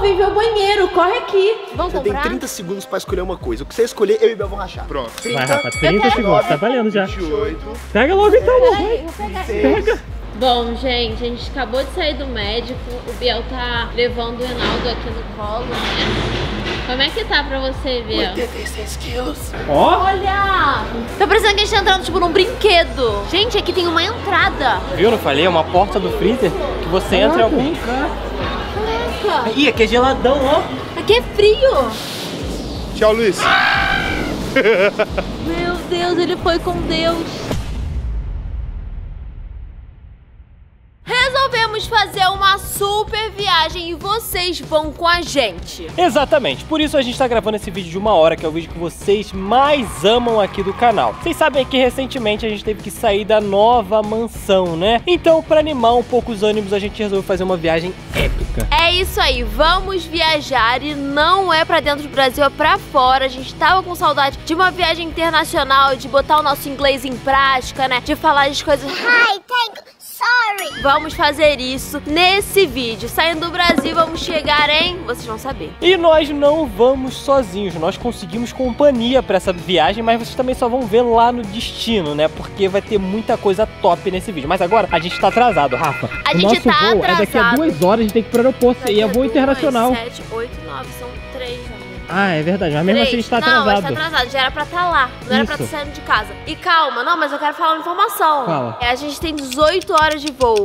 vem ver o banheiro, corre aqui. Vamos Você comprar? tem 30 segundos pra escolher uma coisa. O que você escolher, eu e o Bel vão rachar. Pronto. 30, Vai, Rafa, 30 segundos, tá valendo já. 28. Pega logo então, amor. Peraí, eu vou pegar. Pega. Bom, gente, a gente acabou de sair do médico. O Biel tá levando o Reinaldo aqui no colo, né? Como é que tá pra você, Biel? 86 quilos. Ó, Olha! Tá parecendo que a gente tá entrando, tipo, num brinquedo. Gente, aqui tem uma entrada. viu? Não falei? É uma porta do freezer que você entra em algum lugar. Caraca! Ih, aqui é geladão, ó. Aqui é frio. Tchau, Luiz. Meu Deus, ele foi com Deus. Resolvemos fazer uma super viagem e vocês vão com a gente. Exatamente, por isso a gente tá gravando esse vídeo de 1 hora, que é o vídeo que vocês mais amam aqui do canal. Vocês sabem que recentemente a gente teve que sair da nova mansão, né? Então, pra animar um pouco os ânimos, a gente resolveu fazer uma viagem épica. É isso aí, vamos viajar e não é pra dentro do Brasil, é pra fora. A gente tava com saudade de uma viagem internacional, de botar o nosso inglês em prática, né? De falar as coisas. Hi, sorry. Vamos fazer isso nesse vídeo. Saindo do Brasil, vamos chegar em... Vocês vão saber. E nós não vamos sozinhos, nós conseguimos companhia pra essa viagem, mas vocês também só vão ver lá no destino, né? Porque vai ter muita coisa top nesse vídeo. Mas agora a gente tá atrasado, Rafa. A o gente nosso tá voo é daqui a atrasado. 2 horas, a gente tem que ir pro aeroporto. E é voo internacional. 7, 8, 9, são 3, amor. Ah, é verdade, mas mesmo assim a gente tá Não, mas atrasado. tá atrasado, já era pra estar lá, não era pra Isso. estar saindo de casa. E calma, não, mas eu quero falar uma informação. Fala. A gente tem 18 horas de voo.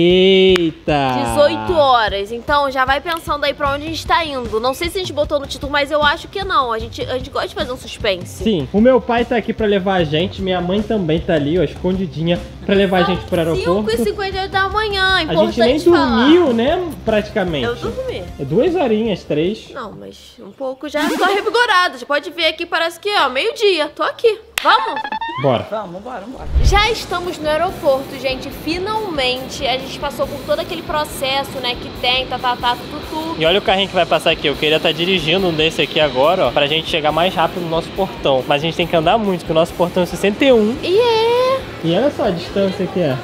Eita! 18 horas, então já vai pensando aí pra onde a gente tá indo. Não sei se a gente botou no título, mas eu acho que não. A gente gosta de fazer um suspense. Sim, o meu pai tá aqui pra levar a gente, minha mãe também tá ali, ó, escondidinha, pra levar a gente pro aeroporto. 5h58 da manhã, A importante gente nem falar. dormiu, né, praticamente. Eu dormi. É 2 horinhas, 3. Não, mas um pouco já tô revigorada. Já pode ver aqui, parece que ó, meio-dia. Tô aqui. Vamos? Bora. Vambora. Já estamos no aeroporto, gente. Finalmente a gente passou por todo aquele processo, né? Que tem, tudo. E olha o carrinho que vai passar aqui. Eu queria estar dirigindo um desse aqui agora, ó, pra gente chegar mais rápido no nosso portão. Mas a gente tem que andar muito, porque o nosso portão é 61. E olha só a distância que é.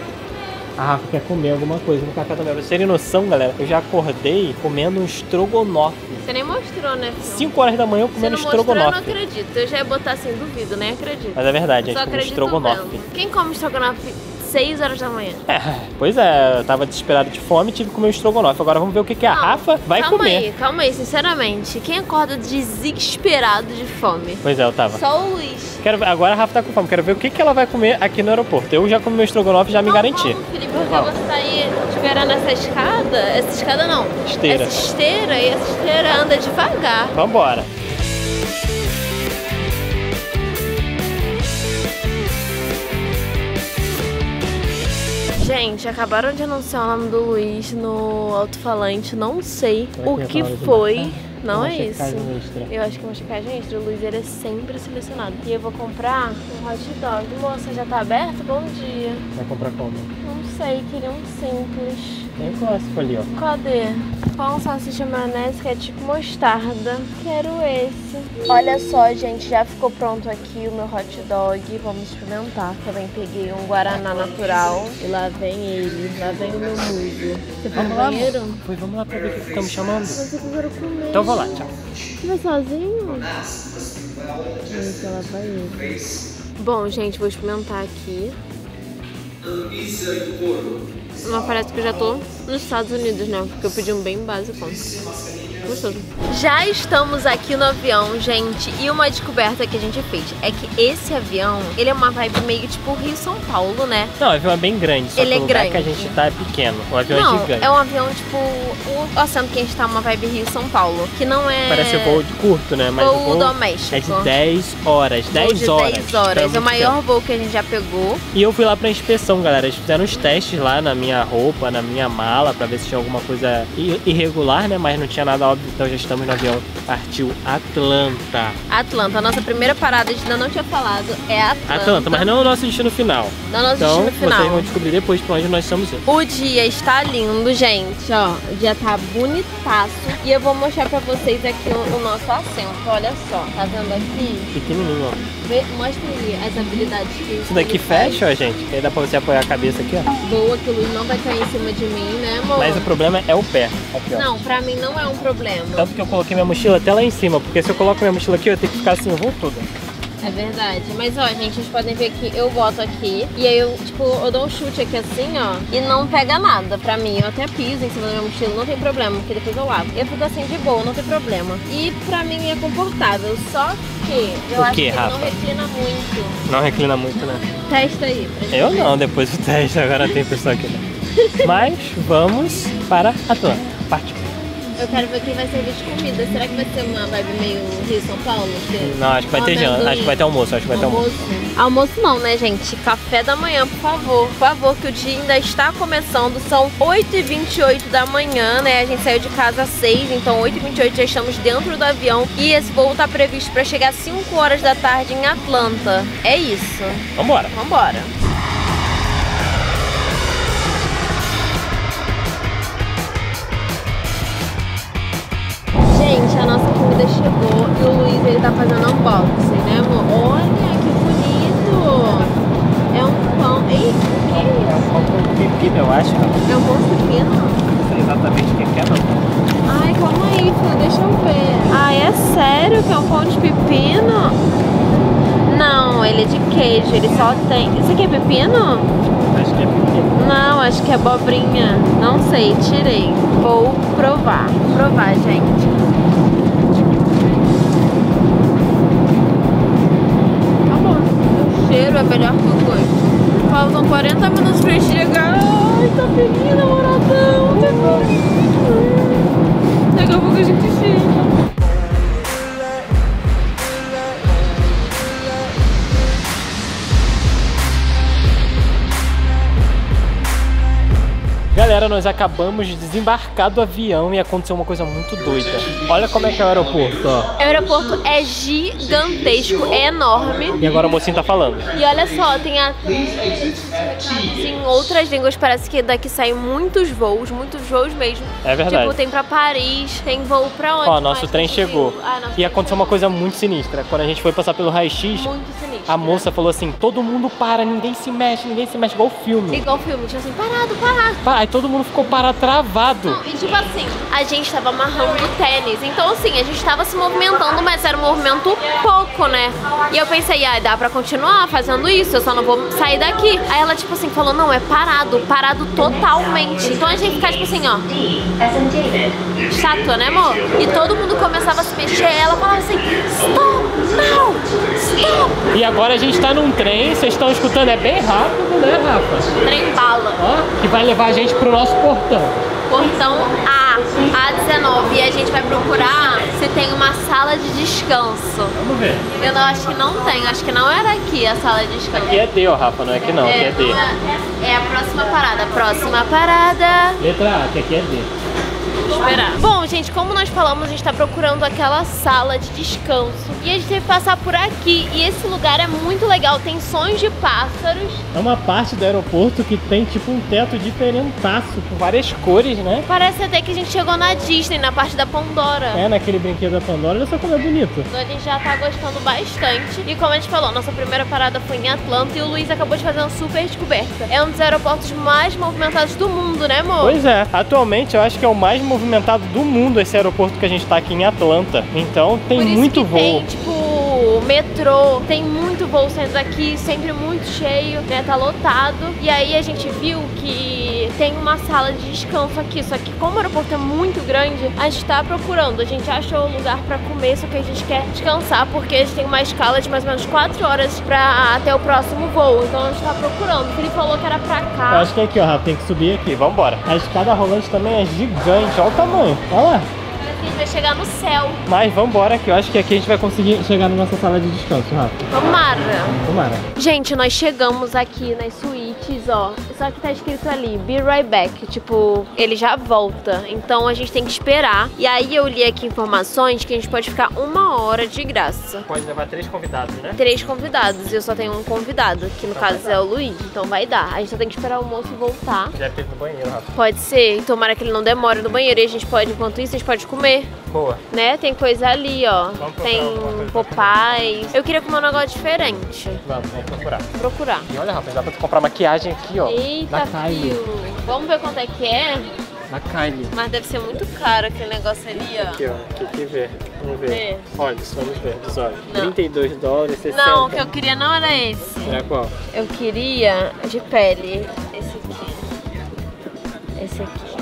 A Rafa quer comer alguma coisa no café da manhã. Pra vocês terem noção, galera, eu já acordei comendo um estrogonofe. Você nem mostrou, né? 5 horas da manhã eu comendo Se não mostrou, eu não estrogonofe. acredito. Eu já ia botar assim, duvido, nem acredito. Mas é verdade, a Só gente come acredito estrogonofe. vendo. Quem come estrogonofe 6 horas da manhã? É, pois é, eu tava desesperado de fome e tive que comer um estrogonofe. Agora vamos ver o que a Não, Rafa vai comer. Calma aí, sinceramente. Quem acorda desesperado de fome? Pois é, eu tava. Só o Luiz. Agora a Rafa tá com fome, quero ver o que ela vai comer aqui no aeroporto. Eu já comi meu estrogonofe e já me garanti. Vamos, Felipe, porque você tá aí esperando essa escada. Essa escada não. Esteira. Essa esteira, e essa esteira anda devagar. Vambora. Gente, acabaram de anunciar o nome do Luiz no alto-falante. Não sei Será o que que é palavra de foi. marcar? Não Uma é isso. checagem extra. Eu acho que é uma checagem extra. O Luiz ele é sempre selecionado. E eu vou comprar um hot dog. Moça, já tá aberto? Bom dia. Vai comprar como? Não sei, queria um simples. Tem o clássico ali, ó. Cadê? Pão, salsicha, maionese, que é tipo mostarda. Quero esse. Olha só, gente, já ficou pronto aqui o meu hot dog. Vamos experimentar. Também peguei um guaraná natural. E lá vem ele. Lá vem o meu musgo. Você foi no banheiro? Foi, vamos lá pra ver o que estão me chamando. Mas eu quero comer. Então vou lá, tchau. Você vai sozinho? Gente, lá vai ele. Bom, gente, vou experimentar aqui. Não parece que eu já tô nos Estados Unidos, né? Porque eu pedi um bem básico. Gostoso. Já estamos aqui no avião, gente, e uma descoberta que a gente fez é que esse avião, ele é uma vibe meio tipo Rio-São Paulo, né? Não, o avião é bem grande, só Ele que é o lugar grande. que a gente tá é pequeno. O avião é Não, gigante. é um avião tipo o assento que a gente tá uma vibe Rio-São Paulo, que não é... Parece voo de curto, né? Mas voo o voo doméstico. é de 10 horas. 10 de horas. 10 horas. Então É o muito maior tempo. voo que a gente já pegou. E eu fui lá pra inspeção, galera. Eles fizeram os testes lá na minha roupa, na minha mala, pra ver se tinha alguma coisa irregular, né? Mas não tinha nada óbvio, então já estamos no avião. Partiu Atlanta. Atlanta, a nossa primeira parada, a gente ainda não tinha falado, é Atlanta. Mas não é o nosso destino final. Não é o nosso Então destino final. vocês vão descobrir depois pra onde nós estamos indo. O dia está lindo, gente, ó. O dia tá bonitaço. E eu vou mostrar pra vocês aqui o nosso assento, olha só. Tá vendo aqui? Pequenininho, ó. Mostra aí as habilidades que Isso daqui ele faz. fecha, ó, gente. Que aí dá pra você apoiar a cabeça aqui, ó. Boa, que o Luiz não vai cair em cima de mim, né, amor? Mas o problema é o pé. Aqui, ó. Não, pra mim não é um problema. Tanto que eu coloquei minha mochila até lá em cima, porque se eu coloco minha mochila aqui, eu tenho que ficar assim o voo todo. É verdade. Mas, ó, gente, vocês podem ver que eu boto aqui e aí eu, tipo, eu dou um chute aqui assim, ó, e não pega nada pra mim. Eu até piso em cima da minha mochila, não tem problema, porque depois eu lavo. Eu fico assim de boa, não tem problema. E pra mim é confortável, só que eu acho que Rafa? não reclina muito. Não reclina muito, né? Testa aí. Pra gente Eu ver. não, depois do teste, agora tem pessoa aqui. Mas vamos para Atlanta. Partiu. Eu quero ver quem vai servir de comida. Será que vai ser uma vibe meio Rio-São Paulo? Não, acho que vai ter janta, acho que vai ter almoço, acho que vai ter almoço. Almoço não, né, gente? Café da manhã, por favor. Por favor, que o dia ainda está começando. São 8h28 da manhã, né? A gente saiu de casa às 6, então 8h28 já estamos dentro do avião. E esse voo tá previsto para chegar às 5 horas da tarde em Atlanta. É isso. Vambora. Vambora. Gente, a nossa comida chegou e o Luiz, ele tá fazendo unboxing, né, amor? Olha, que bonito! É um pão... Ei, o que é isso? É um pão com pepino, eu acho. É um pão de pepino? Não sei exatamente o que é, não. Ai, calma aí, filho, deixa eu ver. Ai, é sério que é um pão de pepino? Não, ele é de queijo, ele só tem... Isso aqui é pepino? Acho que é pepino. Não, acho que é abobrinha. Não sei, tirei. Vou provar. Vou provar, gente. Tá bom. O cheiro é melhor que o gosto. Faltam 40 minutos pra chegar. Ai, tá feliz, namoradão. Tá feliz. Daqui a pouco a gente chega. Galera, nós acabamos de desembarcar do avião e aconteceu uma coisa muito doida. Olha como é que é o aeroporto, ó. O aeroporto é gigantesco, é enorme. E agora o mocinho tá falando. E olha só, tem em outras línguas, parece que daqui saem muitos voos mesmo. É verdade. Tipo, tem pra Paris, tem voo pra onde? Ó, nosso trem chegou. E aconteceu uma coisa muito sinistra. Quando a gente foi passar pelo raio-x, Muito sinistro. a moça falou assim, todo mundo para, ninguém se mexe, igual filme. Igual filme, tipo assim, parado. Aí todo mundo ficou parado, travado. Não, e tipo assim, a gente tava amarrando o tênis. Então assim, a gente tava se movimentando, mas era um movimento pouco, né? E eu pensei, dá pra continuar fazendo isso, eu só não vou sair daqui. Aí ela tipo assim, falou, não, é parado totalmente. Então a gente tem que ficar tipo assim, ó, chato, né, amor? E todo mundo começava a se mexer, ela falava assim, stop, não, stop. E agora a gente tá num trem, vocês estão escutando, é bem rápido, né, Rafa? Trem bala. Ó, que vai levar a gente pro nosso portão. Portão A19. E a gente vai procurar se tem uma sala de descanso. Vamos ver. Eu não, acho que não tem, acho que não era aqui a sala de descanso. Aqui é D, ó, Rafa, não é aqui não, aqui é D. É a próxima parada. Próxima parada. Letra A, que aqui é D. Esperar. Bom, gente, como nós falamos, a gente tá procurando aquela sala de descanso. E a gente teve que passar por aqui. E esse lugar é muito legal, tem sons de pássaros. É uma parte do aeroporto que tem tipo um teto diferentaço, com várias cores, né? Parece até que a gente chegou na Disney, na parte da Pandora. É, naquele brinquedo da Pandora, olha só como é bonito. Então a gente já tá gostando bastante. E como a gente falou, nossa primeira parada foi em Atlanta e o Luiz acabou de fazer uma super descoberta. É um dos aeroportos mais movimentados do mundo, né, amor? Pois é, atualmente eu acho que é o mais movimentado do mundo esse aeroporto que a gente tá aqui em Atlanta. Então tem Por isso muito que voo. Tem, tipo, metrô, tem muito voo saindo daqui, sempre muito cheio, né? Tá lotado. E aí a gente viu que tem uma sala de descanso aqui. Só que como o aeroporto é muito grande, a gente tá procurando. A gente achou um lugar pra comer, só que a gente quer descansar porque a gente tem uma escala de mais ou menos 4 horas pra até o próximo voo. Então a gente tá procurando. O Felipe falou que era pra cá. Eu acho que é aqui, ó, Rafa, tem que subir aqui, vambora. A escada rolante também é gigante, olha o tamanho, olha lá. Parece que a gente vai chegar no céu. Mas vambora, que eu acho que aqui a gente vai conseguir chegar na nossa sala de descanso, Rafa. Tomara. Tomara. Gente, nós chegamos aqui nas suítes, ó. Só que tá escrito ali, be right back. Tipo, ele já volta. Então a gente tem que esperar. E aí eu li aqui informações que a gente pode ficar 1 hora de graça. Pode levar 3 convidados, né? 3 convidados. E eu só tenho um convidado, que no caso é o Luiz. Então vai dar. A gente só tem que esperar o moço voltar. Já teve no banheiro, Rafa. Pode ser. Tomara que ele não demore no banheiro. E a gente pode, enquanto isso, a gente pode comer. Boa. Né? Tem coisa ali, ó. Vamos procurar Tem alguma coisa Popeyes. Eu queria comer um negócio diferente. Vamos procurar. Procurar. E olha, rapaz, dá pra tu comprar maquiagem aqui, ó. Eita, Da Kylie. fio. Vamos ver quanto é que é? Da Kylie. Mas deve ser muito caro aquele negócio ali, ó. Aqui, ó. Aqui ver. Vamos ver. Vê. Olha, vamos ver. Olha. Não. $32, 60. Não, o que eu queria não era esse. Era qual? Eu queria de pele. Esse aqui. Esse aqui.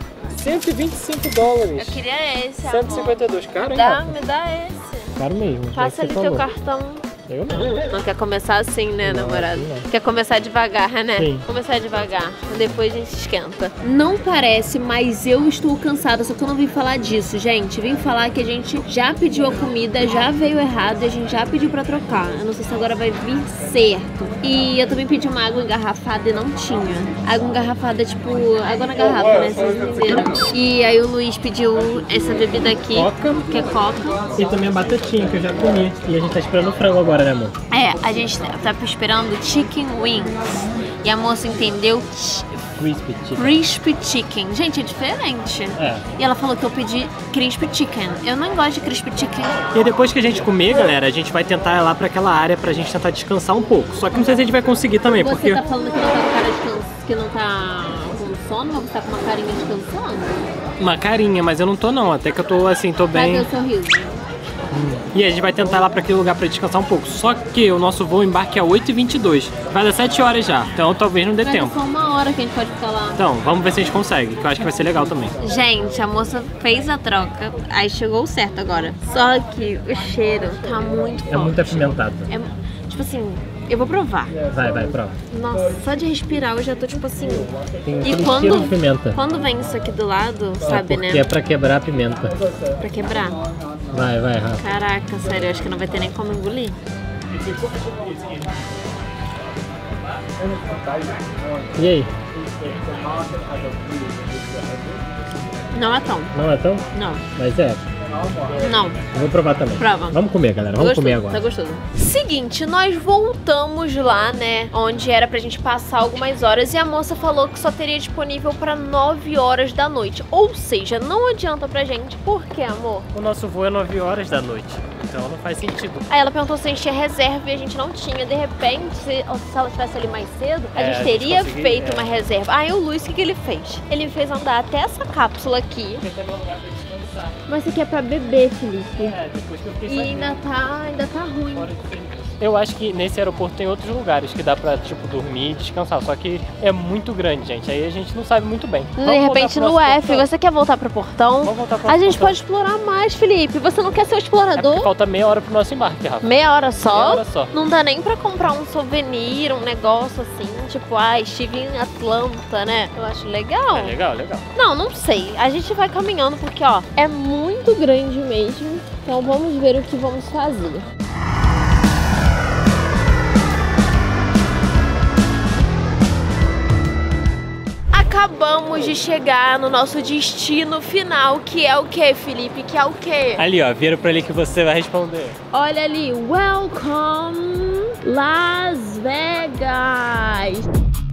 $125. Eu queria esse, amor. 152. Caro, hein? Dá, Rafa? me dá esse. Caro mesmo. Passa ali teu cartão. Eu não. Não quer começar assim, né, Não, namorado? assim não. Quer começar devagar, né? Sim. Começar devagar, depois a gente esquenta. Não parece, mas eu estou cansada, só que eu não vim falar disso, gente. Vim falar que a gente já pediu a comida, já veio errado e a gente já pediu pra trocar. Eu não sei se agora vai vir certo. E eu também pedi uma água engarrafada e não tinha. Água engarrafada, tipo, água na garrafa, né? Vocês entenderam? E aí o Luiz pediu essa bebida aqui, Coca. que é coca. E também a batatinha que eu já comi. E a gente tá esperando o frango agora, né, amor? É, a gente tá esperando chicken wings. E a moça entendeu Crispy chicken. crispy chicken. Gente, é diferente. É. E ela falou que eu pedi crispy chicken. Eu não gosto de crispy chicken. E depois que a gente comer, galera, a gente vai tentar ir lá pra aquela área pra gente tentar descansar um pouco. Só que não sei se a gente vai conseguir também, Você porque... tá falando que não tá com cara de canso, que não tá com sono, mas você tá com uma carinha de cansando? Uma carinha, mas eu não tô não. Até que eu tô assim, tô bem... Cadê o sorriso? E a gente vai tentar ir lá pra aquele lugar pra descansar um pouco. Só que o nosso voo embarque é 8h22. Vai dar 7 horas já, então talvez não dê Vai tempo. só 1 hora que a gente pode ficar lá. Então, vamos ver se a gente consegue, que eu acho que vai ser legal também. Gente, a moça fez a troca, aí chegou certo agora. Só que o cheiro tá muito forte. É muito apimentado. É, tipo assim, eu vou provar. Vai, prova. Nossa, só de respirar eu já tô tipo assim. Tem E aquele quando, cheiro de pimenta. quando vem isso aqui do lado, sabe, Porque né? é pra quebrar a pimenta. Pra quebrar. Vai, Rafa. Caraca, sério, eu acho que não vai ter nem como engolir. E aí? Não é tão. Não é tão? Não. Mas é. Não. Eu vou provar também. Prova. Vamos comer, galera. Vamos comer agora. Tá gostoso. Seguinte, nós voltamos lá, né? Onde era pra gente passar algumas horas. E a moça falou que só teria disponível pra 9 horas da noite. Ou seja, não adianta pra gente. Por quê, amor? O nosso voo é 9 horas da noite. Então não faz sentido. Aí ela perguntou se a gente tinha reserva e a gente não tinha. De repente, se ela estivesse ali mais cedo, a gente teria feito uma reserva. Aí o Luiz, o que ele fez? Ele fez andar até essa cápsula aqui. Mas isso aqui é pra beber, Felipe. Depois que eu fiquei E ainda tá ruim. Eu acho que nesse aeroporto tem outros lugares que dá pra, tipo, dormir e descansar. Só que é muito grande, gente. Aí a gente não sabe muito bem. De repente no F, você quer voltar pro portão? Vamos voltar pro A gente portão. pode explorar mais, Felipe. Você não quer ser o É explorador? porque falta meia hora pro nosso embarque, Rafa. Meia hora só? Meia hora só. Não dá nem pra comprar um souvenir, um negócio assim. Tipo, estive em Atlanta, né? Eu acho legal. É legal, legal. Não sei. A gente vai caminhando porque, ó, é muito grande mesmo. Então vamos ver o que vamos fazer. Acabamos de chegar no nosso destino final, que é o que, Felipe? Que é o quê? Ali, ó, vira pra ali que você vai responder. Olha ali, Welcome Las Vegas!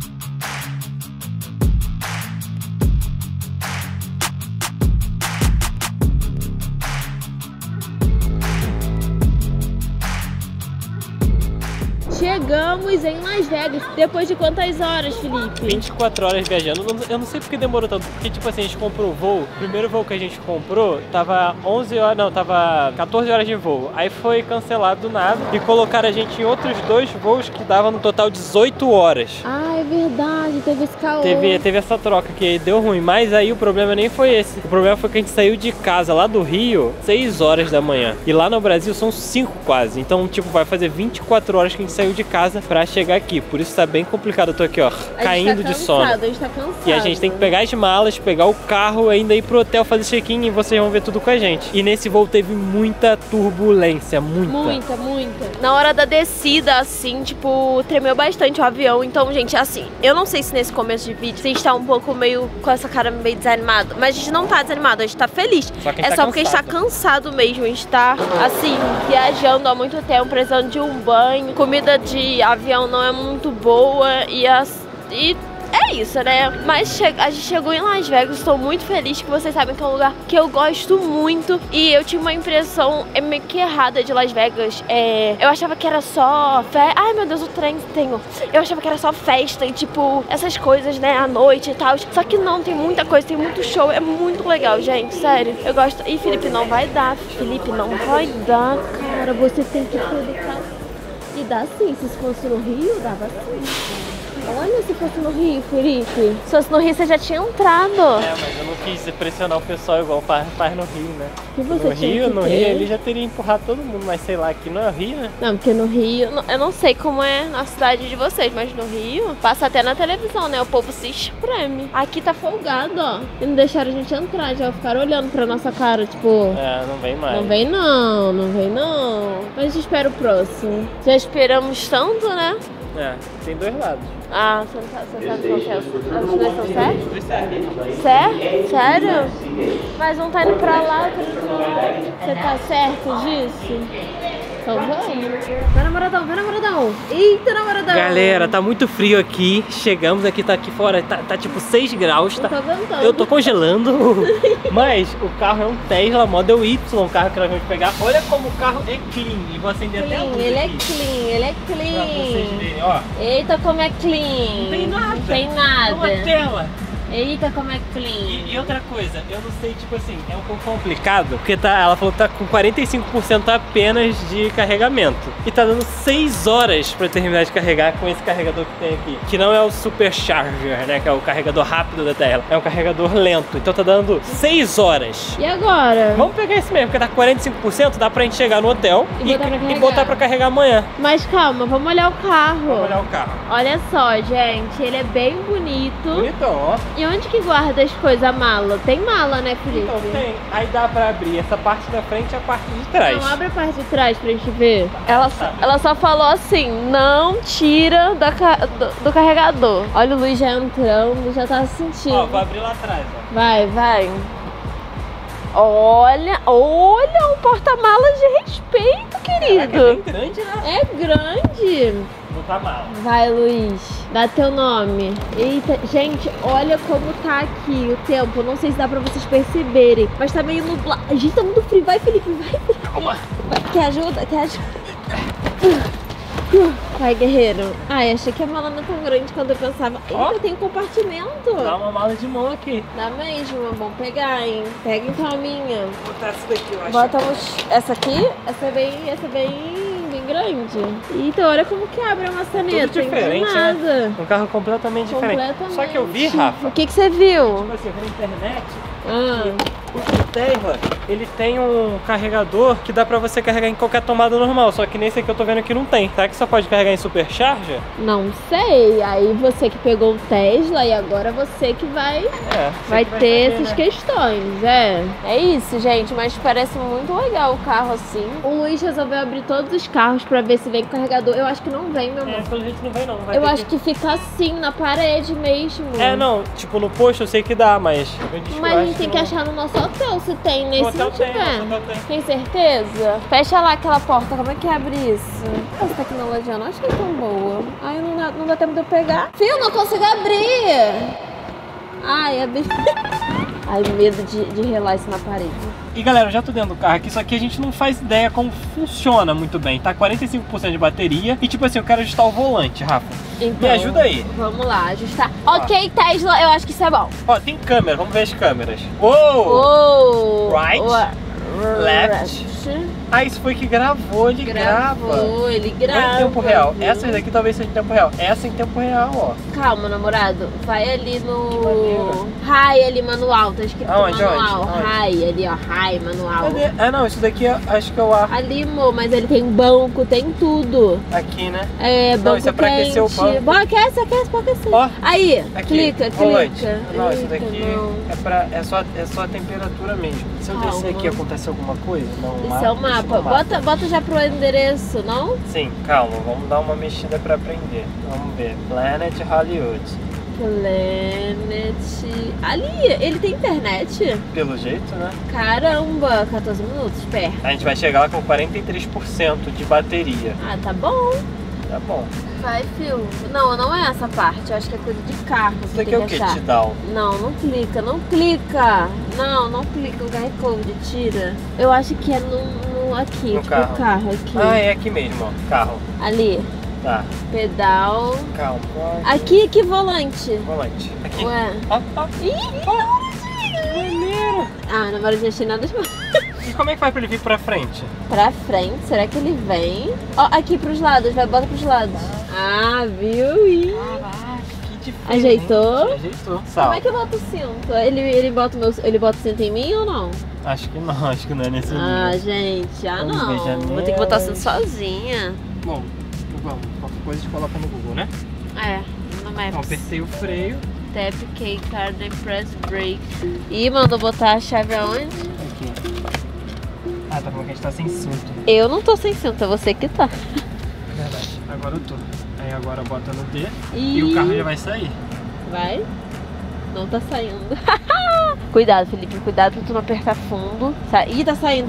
Chegamos em Las Vegas. Depois de quantas horas, Felipe? 24 horas viajando. Eu não sei porque demorou tanto. Porque, tipo assim, a gente comprou o voo. O primeiro voo que a gente comprou tava 11 horas. Não, tava 14 horas de voo. Aí foi cancelado do nada. E colocaram a gente em outros 2 voos que davam no total 18 horas. Ah, é verdade. Teve esse caô. Teve essa troca que deu ruim. Mas aí o problema nem foi esse. O problema foi que a gente saiu de casa lá do Rio 6 horas da manhã. E lá no Brasil são 5 quase. Então, tipo, vai fazer 24 horas que a gente saiu de casa pra chegar aqui. Por isso tá bem complicado. Eu tô aqui, ó, caindo de sono. A gente tá cansado. E a gente tem que pegar as malas, pegar o carro, ainda ir pro hotel fazer check-in e vocês vão ver tudo com a gente. E nesse voo teve muita turbulência, muita. Muita. Na hora da descida, assim, tipo, tremeu bastante o avião. Então, gente, assim, eu não sei se nesse começo de vídeo você está um pouco meio com essa cara meio desanimado. Mas a gente não tá desanimado, a gente tá feliz. É só porque a gente tá cansado mesmo. A gente tá, assim, viajando há muito tempo, precisando de um banho. Comida de avião não é muito boa e é isso, né? Mas a gente chegou em Las Vegas, estou muito feliz, que vocês sabem que é um lugar que eu gosto muito. E eu tinha uma impressão meio que errada de Las Vegas. Eu achava que era só ai meu Deus, o trem tenho. Eu achava que era só festa e tipo, essas coisas, né, à noite e tal. Só que não, tem muita coisa, tem muito show. É muito legal, gente, sério. Eu gosto. E Felipe, não vai dar. Felipe, não vai dar, cara. Você tem que poder. E dá sim, se fosse no Rio, dava sim. Olha, se fosse no Rio, Felipe. Se fosse no Rio, você já tinha entrado. Mas eu não quis pressionar o pessoal igual faz no Rio, né? Que você no Rio ele já teria empurrado todo mundo, mas sei lá, aqui não é o Rio, né? Não, porque no Rio, eu não sei como é na cidade de vocês, mas no Rio, passa até na televisão, né? O povo se espreme. Aqui tá folgado, ó. E não deixaram a gente entrar, já ficaram olhando pra nossa cara, tipo... não vem mais. Não vem não, não vem não. Mas a gente espera o próximo. Já esperamos tanto, né? Tem dois lados. Você não sabe qual que é. Os dois são certos? Certo? Sério? Mas um tá indo pra lá, outro indo pra lá. Você tá certo disso? Então vamos. Vai, namoradão, vai, namoradão. Eita, namoradão. Galera, tá muito frio aqui. Chegamos aqui, tá aqui fora, tá tipo 6 graus. Tá... Eu tô congelando. Mas o carro é um Tesla Model Y, o carro que nós vamos pegar. Olha como o carro é clean. E vou acender até a luz ele aqui. Ele é clean. Pra vocês verem, ó. Eita, como é clean. Não tem nada. Não tem nada. Uma tela. Eita, como é clean. E outra coisa, eu não sei, tipo assim, é um pouco complicado, porque ela falou que tá com 45% apenas de carregamento. E tá dando 6 horas pra terminar de carregar com esse carregador que tem aqui. Que não é o Supercharger, né, que é o carregador rápido da Tesla. É um carregador lento, então tá dando 6 horas. E agora? Vamos pegar esse mesmo, porque tá com 45%, dá pra gente chegar no hotel e botar pra carregar amanhã. Mas calma, vamos olhar o carro. Vamos olhar o carro. Olha só, gente, ele é bem bonito. Bonitão, ó. E onde que guarda as coisas? A mala? Tem mala, né, Felipe? Então tem. Aí dá pra abrir essa parte da frente e a parte de trás. Não, abre a parte de trás pra gente ver. Ela só falou assim, não tira do carregador. Olha o Luiz já entrando, já tá sentindo. Ó, vou abrir lá atrás, ó. Vai. Olha um porta-malas de respeito, querido. É bem grande, né? É grande. Botar mala. Vai, Luiz. Dá teu nome. Eita, gente, olha como tá aqui o tempo. Não sei se dá pra vocês perceberem, mas tá meio nublado. Gente, tá muito frio. Vai, Felipe, vai. Calma. Quer ajuda? Vai, guerreiro. Ai, achei que a mala não é tão grande quando eu pensava. Eita, tem um compartimento. Dá uma mala de mão aqui. Dá mesmo, é bom pegar, hein? Pega então a minha. Vou botar essa daqui, eu acho. Botamos essa aqui. Essa é bem grande. Então, olha como que abre a maçaneta. Tudo diferente, né? Um carro completamente diferente. Só que eu vi, Rafa. O que você viu? Tipo assim, eu vi na internet. O Tesla, ele tem um carregador que dá pra você carregar em qualquer tomada normal. Só que nesse aqui eu tô vendo que não tem. Será que só pode carregar em Supercharger? Não sei. Aí você que pegou o Tesla e agora você que vai ter essas questões. É isso, gente. Mas parece muito legal o carro assim. O Luiz resolveu abrir todos os carros pra ver se vem com carregador. Eu acho que não vem, meu amor. Pelo jeito não vem não. Eu acho que fica assim, na parede mesmo. Não. Tipo, no posto eu sei que dá, mas... Mas a gente tem que achar no nosso hotel se tem, né? Se não tiver. Tem certeza? Fecha lá aquela porta. Como é que abre isso? Essa tecnologia eu não achei tão boa. Ai, não dá tempo de eu pegar. Fio, não consigo abrir. Ai, abri. Ai, medo de relar isso na parede. E galera, eu já tô dentro do carro aqui, só que a gente não faz ideia como funciona muito bem. Tá 45% de bateria e tipo assim, eu quero ajustar o volante, Rafa. Então, me ajuda aí. Vamos lá, ajustar. Ok, Tesla, eu acho que isso é bom. Ó, tem câmera, vamos ver as câmeras. Uou! Right, left. Isso foi que gravou, ele grava. Ele grava. Em tempo real. Essas daqui talvez seja em tempo real. Essa em tempo real, ó. Calma, namorado. Vai ali no... Hi, ali, manual. Tá escrito manual. Hi, ali, ó. Hi, manual. Cadê? Não, isso daqui acho que é o ar. Ali, amor, mas ele tem banco, tem tudo. Aqui, né? Banco não, isso é pra aquecer o banco. Aquece, pode aquecer. Ó. Aí, aqui, clica. Não, isso daqui é só a temperatura mesmo. Se eu descer aqui, acontece alguma coisa? Não, isso é o mapa. Bota já pro endereço, não? Sim, calma, vamos dar uma mexida pra aprender. Vamos ver, Planet Hollywood. Ali, ele tem internet? Pelo jeito, né? Caramba, 14 minutos, perto. A gente vai chegar lá com 43% de bateria. Tá bom. Tá bom. Vai, fio. Não, não é essa parte. Eu acho que é coisa de carro. Isso aqui é o que? Te dá? Não, não clica, não clica. Não clica. O QR Code tira. Eu acho que é aqui, no tipo carro. Carro aqui. Ah, é aqui mesmo, ó. Carro. Ali. Tá. Pedal. Calma. Aqui, volante. Volante. Aqui. Ué. Ó. Que maneiro. Ah, na hora de achei nada demais. E como é que vai pra ele vir pra frente? Pra frente? Será que ele vem? Ó, aqui pros lados, bota pros lados. Ah, viu? Caraca, que diferente. Ajeitou? Ajeitou. Como é que eu boto o cinto? Ele bota o cinto em mim ou não? Acho que não é nesse nível. Ah, gente, Vamos não. ver janelas. Vou ter que botar o cinto sozinha. Bom, vamos. Qualquer coisa a gente coloca no Google, né? É, no Maps. Então, apertei o freio. Tap key card and press brake. Ih, mandou botar a chave aonde? Aqui. Ah, tá falando que a gente tá sem cinto. Eu não tô sem cinto, é você que tá. Verdade, agora eu tô. Aí agora bota no D e o carro já vai sair. Vai? Não tá saindo. Cuidado, Felipe, cuidado pra tu não apertar fundo. Ih, tá saindo.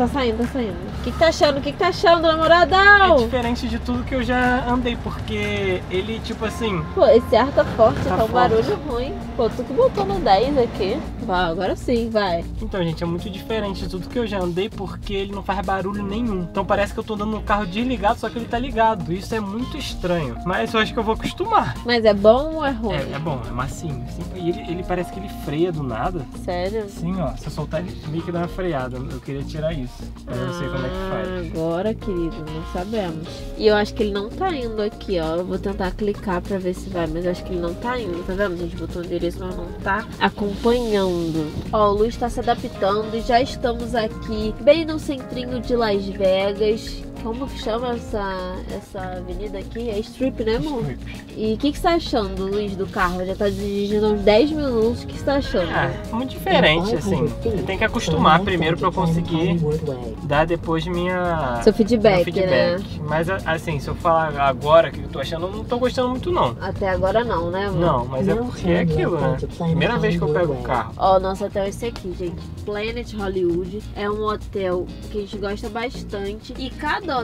O que tá achando, namoradão? É diferente de tudo que eu já andei, porque ele, tipo assim... Pô, esse ar tá forte, tá um forte. barulho ruim. Pô, tu que botou no 10 aqui. Vai, agora sim, vai. Então, gente, é muito diferente de tudo que eu já andei, porque ele não faz barulho nenhum. Então parece que eu tô andando num carro desligado, só que ele tá ligado. Isso é muito estranho, mas eu acho que eu vou acostumar. Mas é bom ou é ruim? É bom, é macio. Assim, e ele parece que ele freia do nada. Sério? Sim, ó, se eu soltar ele meio que dá uma freada. Eu queria tirar isso, mas eu não sei como é que faz. Agora, querido, não sabemos. E eu acho que ele não tá indo aqui, ó. Eu vou tentar clicar pra ver se vai, mas eu acho que ele não tá indo, tá vendo? A gente botou o endereço, mas não tá acompanhando. Ó, o Luiz tá se adaptando e já estamos aqui, bem no centrinho de Las Vegas. Como que chama essa avenida aqui? É Strip, né, amor? Strip. E o que você tá achando, Luiz, do carro? Já tá dirigindo uns 10 minutos. O que você tá achando? Muito diferente, assim. Tem que acostumar primeiro pra eu conseguir dar depois seu feedback, né? Mas, assim, se eu falar agora o que eu tô achando, eu não tô gostando muito, não. Até agora não, né, amor? Não, mas é porque é aquilo, né? Primeira vez que eu pego o carro. Ó, nosso hotel é esse aqui, gente. Planet Hollywood. É um hotel que a gente gosta bastante. E cada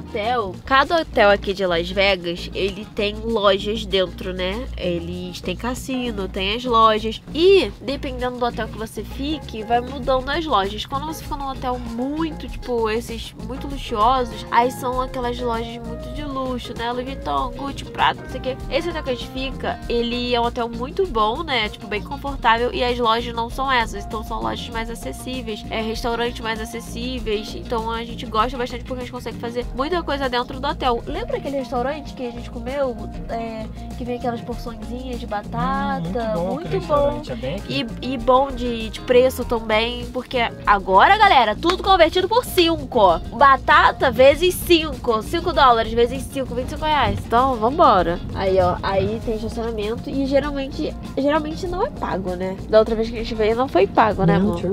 hotel aqui de Las Vegas, ele tem lojas dentro, né? Eles têm cassino, tem as lojas. E, dependendo do hotel que você fique, vai mudando as lojas. Quando você fica num hotel muito, tipo, esses muito luxuosos, aí são aquelas lojas muito de luxo, né? Louis Vuitton, Gucci, Prada, não sei o que. Esse hotel que a gente fica, ele é um hotel muito bom, né? Tipo, bem confortável. E as lojas não são essas. Então, são lojas mais acessíveis. Restaurantes mais acessíveis. Então, a gente gosta bastante porque a gente consegue fazer muita coisa dentro do hotel. Lembra aquele restaurante que a gente comeu? Que vem aquelas porçõezinhas de batata. Muito bom. É bem aqui. E bom de preço também. Porque agora, galera, tudo convertido por 5. Batata vezes 5. 5 dólares vezes 5, 25 reais. Então, vambora. Aí, ó. Aí tem estacionamento. E geralmente não é pago, né? Da outra vez que a gente veio, não foi pago, né, amor?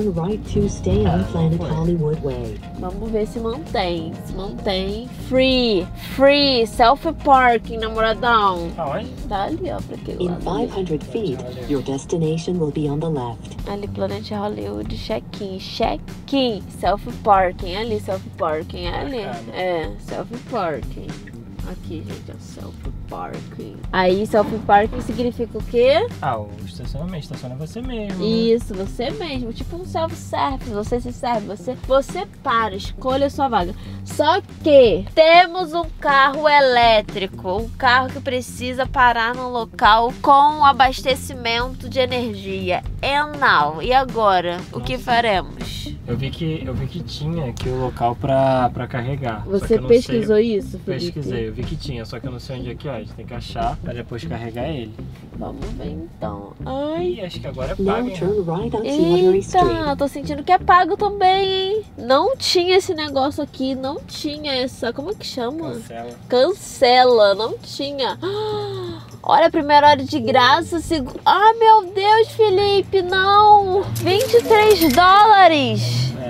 Vamos ver se mantém. Se mantém. Free. Self-parking, namoradão. Aonde? Tá ali, ó, pra aquele lado. In 500 feet, your destination will be on the left. Ali, Planet Hollywood, check-in. Self-parking, ali, self-parking, ali. É, self-parking. Aqui, gente, é self-parking. Aí, self-parking significa o quê? O estacionamento. Estaciona você mesmo. Isso, você mesmo. Tipo um self-service. Você se serve. Você para, escolha a sua vaga. Só que temos um carro elétrico. Um carro que precisa parar no local com abastecimento de energia. Now. E agora? O que faremos? Eu vi que tinha aqui o local pra carregar. Você pesquisou isso, Felipe? Pesquisei, eu vi que tinha, só que eu não sei onde é que é. A gente tem que achar pra depois carregar ele. Vamos ver então. Ai, acho que agora é pago, Eita, tô sentindo que é pago também, hein? Não tinha esse negócio aqui, não tinha essa... Como é que chama? Cancela, não tinha. Olha, a primeira hora de graça, Ah, meu Deus, Felipe, não! 23 dólares!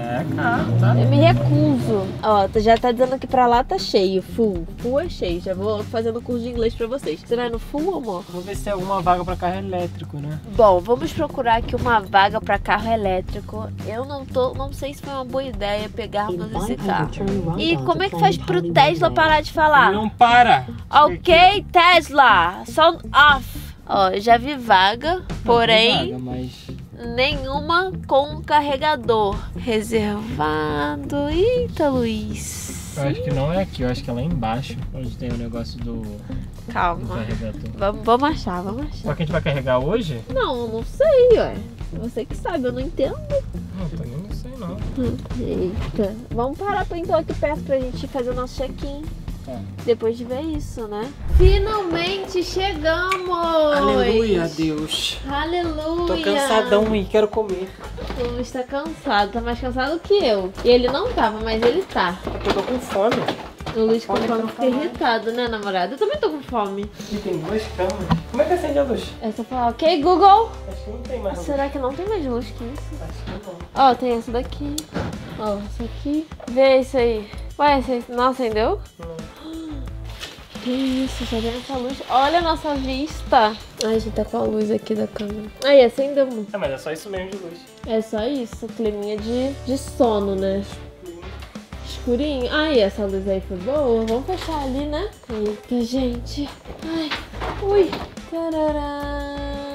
É caro, tá? Eu me recuso. Ó, já tá dizendo que pra lá tá cheio. Full é cheio. Já vou fazendo curso de inglês pra vocês. Você vai no full, amor? Vou ver se tem alguma vaga pra carro elétrico, né? Bom, vamos procurar aqui uma vaga pra carro elétrico. Eu não sei se foi uma boa ideia pegarmos esse carro. E como é que faz pro Tesla parar de falar? Não para! Ok, Tesla, sound off. Ó, já vi vaga, porém nenhuma com carregador reservado. Eita, Luiz. Eu acho que não é aqui, eu acho que é lá embaixo, onde tem o negócio do Calma. carregador. Vamos achar. Só que a gente vai carregar hoje? Não sei, ué. Você que sabe, eu não entendo. Não, também não sei não. Eita. Vamos parar então aqui perto pra gente fazer o nosso check-in. Depois de ver isso, né? Finalmente chegamos! Aleluia, Deus! Aleluia! Tô cansadão e quero comer. O Luiz tá cansado, tá mais cansado que eu. E ele não tava, mas ele tá. Eu tô com fome. O Luiz com fome fica irritado, né, namorado? Eu também tô com fome. E tem duas camas. Como é que acende a luz? É só falar, ok, Google? Acho que não tem mais luz. Será que não tem mais luz que isso? Acho que não. Ó, tem essa daqui. Ó, essa aqui. Vê isso aí. Ué, você não acendeu? Não. Que isso, só tem essa luz. Olha a nossa vista. Ai, a gente tá com a luz aqui da câmera. Aí, acendeu. Mas é só isso mesmo de luz. É só isso, climinha de sono, né? Escurinho. Ai, essa luz aí foi boa. Vamos fechar ali, né? Eita, gente. Ai, ui. Tarará.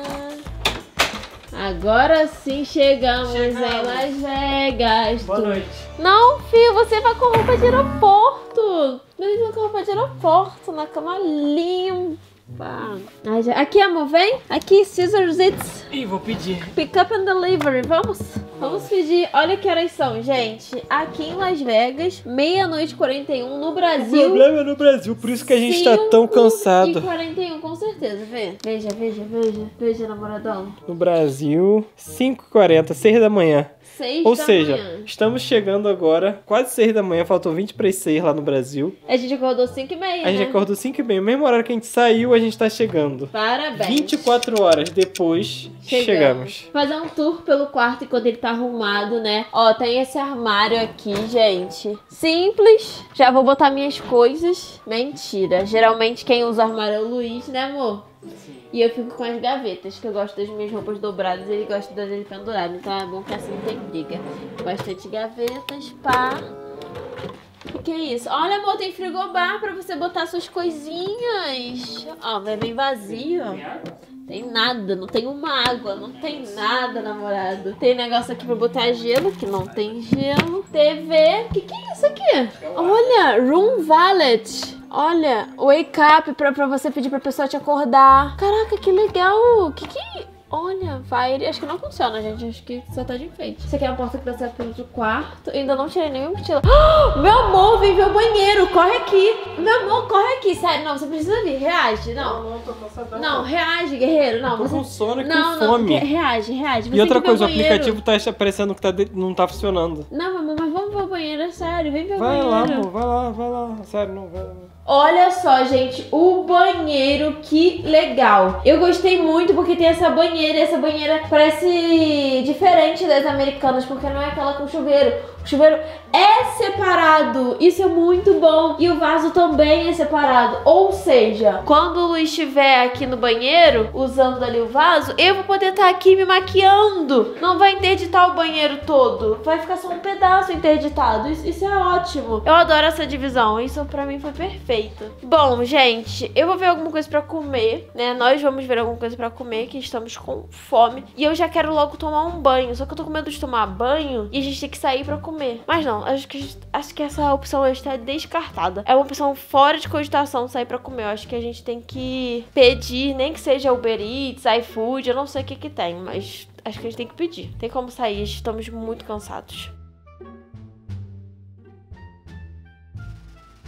Agora sim chegamos em Las Vegas. Boa noite. Não, filho, você vai com roupa de aeroporto. Eles vão com roupa de aeroporto, na cama limpa. Aqui, amor, vem. Aqui, scissors, it's. Ih, vou pedir. Pick up and delivery, vamos pedir. Olha que horas são, gente. Aqui em Las Vegas, 00:41 no Brasil. O problema é no Brasil, por isso que a gente tá tão cansado. 5:41, com certeza, vê. Veja, namoradão. No Brasil, 5h40, 6 da manhã. 6 Ou da seja, manhã. estamos chegando agora, quase 6 da manhã, faltou 20 para as 6 lá no Brasil. A gente acordou 5:30, A gente acordou 5h30, mesmo horário que a gente saiu, a gente tá chegando. Parabéns. 24 horas depois, chegamos. Fazer um tour pelo quarto enquanto ele tá arrumado, né? Ó, tem esse armário aqui, gente. Simples. Já vou botar minhas coisas. Mentira. Geralmente quem usa armário é o Luiz, né, amor? Sim. E eu fico com as gavetas, que eu gosto das minhas roupas dobradas e ele gosta das dele penduradas. Então é bom que assim tem briga. Bastante gavetas, pá. O que é isso? Olha, amor, tem frigobar pra você botar suas coisinhas. Ó, vai bem vazio. Tem nada, não tem uma água, não tem nada, namorado. Tem negócio aqui pra botar gelo, que não tem gelo. TV, que é isso aqui? Olha, room valet. Olha, wake up pra você pedir pra pessoa te acordar. Caraca, que legal. Olha, Fire. Acho que não funciona, gente. Acho que só tá de enfeite. Isso aqui é uma porta que dá certo pelo quarto. Ainda não tirei nenhuma mochila. Oh, meu amor, vem ver o banheiro. Corre aqui. Meu amor, corre aqui. Sério, não, você precisa vir. Reage. Não, tô cansadão. não, reage, guerreiro. Não, Tô você... com sono e não, com fome. Reage. Você E outra tem que ver coisa, o banheiro. aplicativo tá aparecendo que não tá funcionando. Não, mamãe, mas vamos ver o banheiro, é sério. Vem ver o Vai banheiro. lá, amor, vai lá. Sério, não, vai lá. Olha só, gente, o banheiro, que legal. Eu gostei muito porque tem essa banheira. Essa banheira parece diferente das americanas, porque não é aquela com chuveiro. O chuveiro é separado, isso é muito bom. E o vaso também é separado. Ou seja, quando o Luiz estiver aqui no banheiro, usando ali o vaso, eu vou poder estar aqui me maquiando. Não vai interditar o banheiro todo. Vai ficar só um pedaço interditado. Isso é ótimo. Eu adoro essa divisão. Isso pra mim foi perfeito. Bom, gente, eu vou ver alguma coisa pra comer, né? Nós vamos ver alguma coisa pra comer, que estamos com fome. E eu já quero logo tomar um banho. Só que eu tô com medo de tomar banho e a gente tem que sair pra comer. Mas não, acho que essa opção está descartada. É uma opção fora de cogitação sair pra comer. Eu acho que a gente tem que pedir, nem que seja Uber Eats, iFood, eu não sei o que tem, mas acho que a gente tem que pedir. Tem como sair, estamos muito cansados.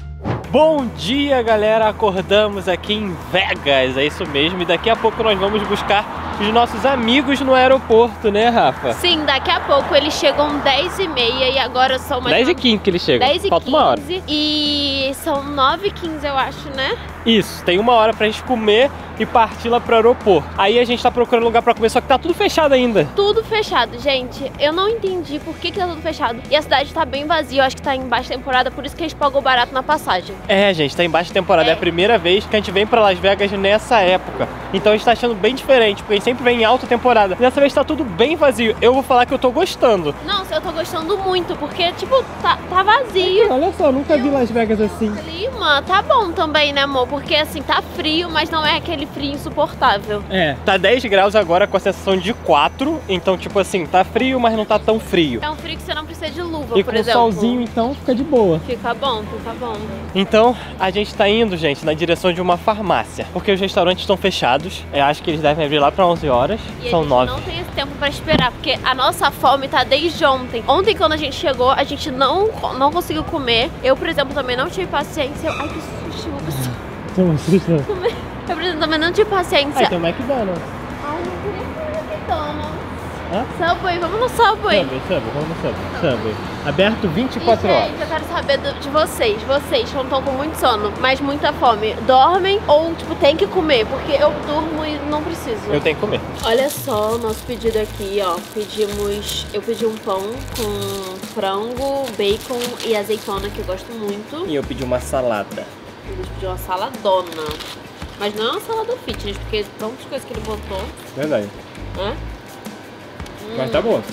Bom dia, galera! Acordamos aqui em Vegas, é isso mesmo. E daqui a pouco nós vamos buscar os nossos amigos no aeroporto, né, Rafa? Sim, daqui a pouco eles chegam 10h30 e agora são mais... 10h15 que eles chegam. 10h15. Falta uma hora. E são 9h15, eu acho, né? Isso, tem uma hora pra gente comer e partir lá pro aeroporto. Aí a gente tá procurando lugar pra comer, só que tá tudo fechado ainda. Tudo fechado, gente. Eu não entendi por que tá tudo fechado. E a cidade tá bem vazia, eu acho que tá em baixa temporada, por isso que a gente pagou barato na passagem. É, gente, tá em baixa temporada. É a primeira vez que a gente vem pra Las Vegas nessa época. Então a gente tá achando bem diferente, porque a gente sempre vem em alta temporada. Dessa vez tá tudo bem vazio. Eu vou falar que eu tô gostando. Nossa, eu tô gostando muito, porque, tipo, tá vazio. Olha só, nunca vi Las Vegas assim. O clima tá bom também, né, amor? Porque, assim, tá frio, mas não é aquele frio insuportável. É, tá 10 graus agora com a sensação de 4. Então, tipo assim, tá frio, mas não tá tão frio. É um frio que você não precisa de luva, E por com exemplo. solzinho, então, fica de boa. Fica bom, fica bom. Então, a gente tá indo, gente, na direção de uma farmácia. Porque os restaurantes estão fechados. Eu acho que eles devem abrir lá pra 11 horas. E São a gente 9. não tem esse tempo pra esperar, porque a nossa fome tá desde ontem. Ontem, quando a gente chegou, a gente não conseguiu comer. Eu, por exemplo, também não tive paciência. Ai, que susto, uma pessoa. Eu, por exemplo, também não tive paciência. Aí tem o McDonald's. Ai, não queria comer no McDonald's. Hã? Subway, vamos no Subway. Vamos no Subway. Aberto 24 horas. Gente, eu quero saber de vocês. Vocês que estão com muito sono, mas muita fome, dormem ou, tipo, tem que comer? Porque eu durmo e não preciso. Eu tenho que comer. Olha só o nosso pedido aqui, ó. Eu pedi um pão com frango, bacon e azeitona, que eu gosto muito. E eu pedi uma salada. Ele pediu uma saladona. Mas não é uma salada fitness, porque tantas coisas que ele botou. Verdade. Hã? Mas tá bom.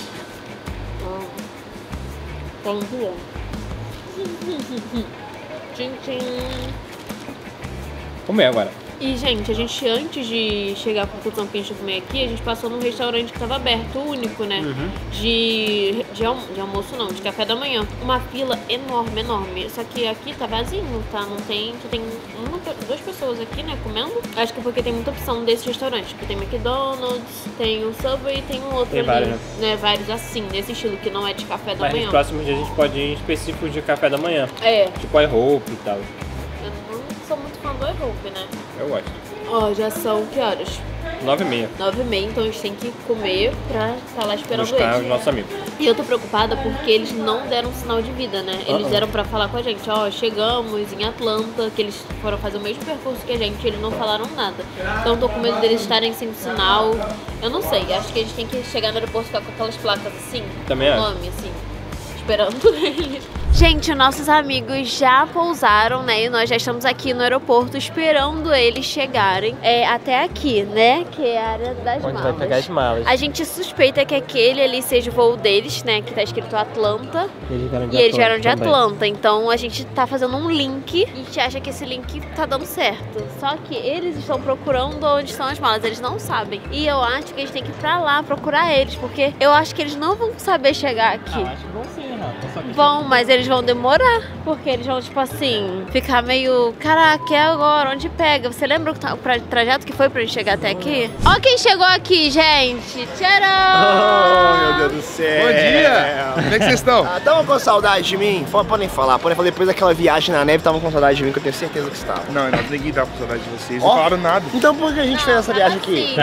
Tá muito bom. Tchim, tchim. Comer agora. E, gente, a gente, antes de chegar com o conclusão que a gente ia comer aqui, a gente passou num restaurante que tava aberto, único, né? De almoço não, de café da manhã. Uma fila enorme, enorme. Só que aqui tá vazio, tá? Não tem... Tem duas pessoas aqui, né, comendo. Acho que porque tem muita opção desse restaurante. Porque tem McDonald's, tem o Subway e tem um outro Tem ali. vários, né? Vários assim, nesse estilo, que não é de café da Mas manhã. nos próximos dias a gente pode ir em específico de café da manhã. É. Tipo iHope e tal. Eu não sou muito fã do iHope, né? Eu gosto. Ó, já são que horas? 9h30. 9h30, então a gente tem que comer pra estar lá esperando Buscar eles. os nossos amigos. E eu tô preoccupada porque eles não deram um sinal de vida, né? Eles deram pra falar com a gente, ó, chegamos em Atlanta, que eles foram fazer o mesmo percurso que a gente, eles não falaram nada. Então eu tô com medo deles estarem sem sinal. Eu não sei, acho que a gente tem que chegar no aeroporto e ficar com aquelas placas assim, Também com o acho. nome, assim, esperando eles. Gente, nossos amigos já pousaram, né? E nós já estamos aqui no aeroporto esperando eles chegarem até aqui, né? Que é a área das Onde malas. vai pegar as malas. A gente suspeita que aquele ali seja o voo deles, né? Que tá escrito Atlanta. E E eles vieram de Atlanta. Então a gente tá fazendo um link e a gente acha que esse link tá dando certo. Só que eles estão procurando onde estão as malas. Eles não sabem. E eu acho que a gente tem que ir pra lá procurar eles. Porque eu acho que eles não vão saber chegar aqui. acho que vão sim, Rafa. Vão, mas eles vão demorar, porque eles vão, tipo assim, ficar meio... Caraca, é agora? Onde pega? Você lembra o trajeto que foi pra gente chegar até aqui? Ó quem chegou aqui, gente! Tcharam! Oh, meu Deus do céu. Bom dia! Como é que vocês estão? Estavam com saudade de mim? Podem falar. Podem falar depois daquela viagem na neve, estavam com saudade de mim, que eu tenho certeza que estavam. Não, ninguém tá com saudade de vocês, Ó. não falaram nada. Então por que a gente fez essa viagem aqui?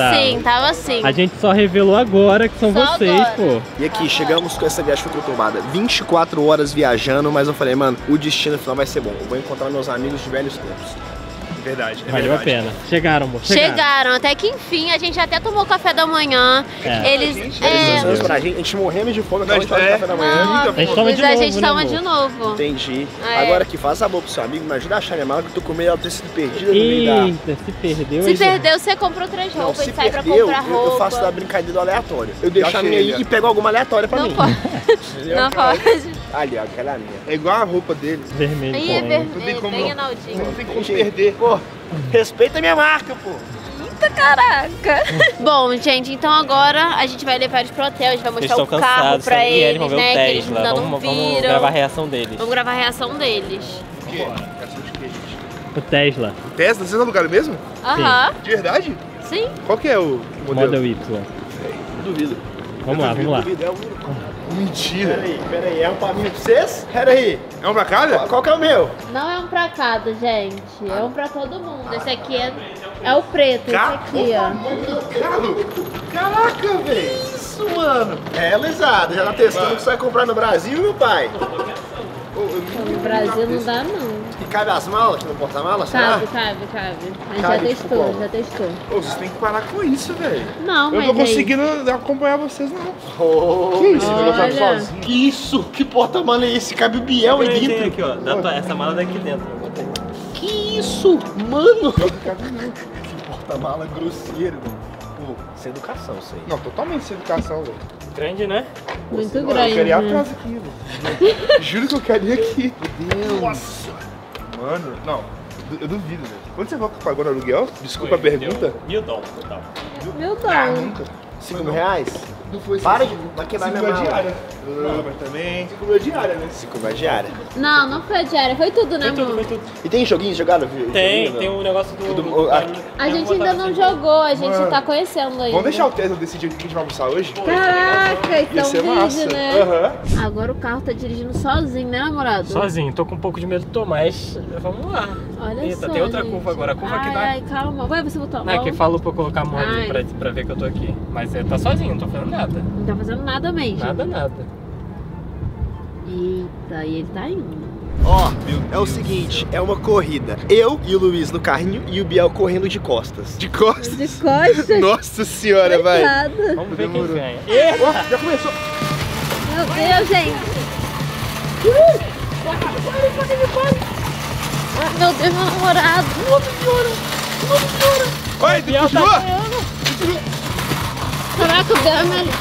Tava assim. A gente só revelou agora que são Só vocês, agora. pô. E aqui, chegamos com essa viagem conturbada. 24 horas viajando, mas eu falei, mano, o destino final vai ser bom. Eu vou encontrar meus amigos de velhos tempos. Verdade, é Valeu a verdade. pena. Chegaram, amor. Chegaram, até que enfim, a gente até tomou café da manhã. É. Eles... Eles pra gente, a gente morrendo de fome, acabou de fazer café da manhã. Não, A gente amigos, toma de a novo, gente né, toma amor? de novo. Entendi. É. Agora que faz a boa pro seu amigo, me ajuda a achar minha mala, que eu tô com medo dela ter sido perdida no meio da... Eita, se perdeu. Se já- perdeu, você compra outras Não, roupas se e sai pra perdeu, comprar roupa. eu faço da brincadeira do aleatório. Eu deixo a achei minha aí ele, e pego alguma aleatória pra Não mim. pode. Entendeu? Não pode. Ali, ó, aquela é a minha. É igual a roupa deles. Vermelho. Aí é pô. vermelho, como bem não. Ronaldinho. Não tem como perder. Pô, respeita a minha marca, pô. Eita, caraca. Bom, gente, então agora a gente vai levar eles pro hotel, a gente vai Eles mostrar estão o carro cansados, pra e eles, eles vão ver né? o Que eles Tesla. ainda não Vamos viram. gravar a reação deles. Vamos gravar a reação deles. O Tesla, O Tesla, vocês alugaram mesmo? Aham. De verdade? Sim. Qual que é o modelo? Model Y. Duvido. Vamos lá, vamos lá. Duvido, é o único. Mentira. Pera aí, é um pra mim pra vocês? Pera aí. É um pra cada? Qual que é o meu? Não é um pra cada, gente. É um pra todo mundo. Esse aqui é o preto, esse aqui, ó. Caro? Caraca, velho. Isso, mano. É, Lisada, já tá testando que você vai comprar no Brasil, meu pai? No Brasil não dá, não. E cabe as malas aqui no porta-malas, será? Cabe. A gente Cabe, já testou. Ô, vocês têm que parar com isso, velho. Não, Eu mas não tô conseguindo acompanhar vocês, não. Oh, Que isso? Eu olha. tava sozinho. isso, que porta-mala é esse? Cabe o Biel aí Tem dentro. aqui, ó. Essa mala daqui dentro. Que isso, mano? Que porta-mala grosseiro. Pô, sem educação isso aí. Não, totalmente sem educação, velho. Grande, né? Muito Eu grande. quero ir né? atrás aqui, velho. Juro que eu quero ir aqui. Meu Deus. Nossa. Mano, não. Eu duvido, velho. Quando você falou que pagou no aluguel? Desculpa a pergunta. $1.000 total. Meu Ah, Deus. nunca. R$5.000? Não foi Para de vai quebrar minha mala. diária. Mas também 5 mil diária, né? 5 mil diária. Não foi a diária, foi tudo, né, amor? Foi tudo. E tem joguinhos jogados? Tem um negócio do... A gente ainda não jogou, a gente tá conhecendo ainda. Vamos deixar o Tesla decidir o que a gente vai almoçar hoje? Caraca, isso Ia é ser um massa. vídeo, né? Aham. Agora o carro tá dirigindo sozinho, né, namorado? Sozinho, tô com um pouco de medo de tomar, mas vamos lá. Olha Eita, só, tem outra gente. curva agora, a curva que dá. Ai, calma. Vai, você botou a Não, é mão. que falou pra eu colocar a mão ali Ai. pra ver que eu tô aqui. Mas tá sozinho, não tô fazendo nada. Não tá fazendo nada mesmo. Nada. Eita, e ele tá indo. Ó, é o seguinte, é uma corrida. Eu e o Luiz no carrinho e o Biel correndo de costas. De costas? De costas? Nossa senhora, vai. Coitado. Vamos ver quem ganha. Ó, já começou. Meu Deus, gente. Ai, meu Deus, meu namorado. Vai, Biel tá continua. ganhando. Caraca, o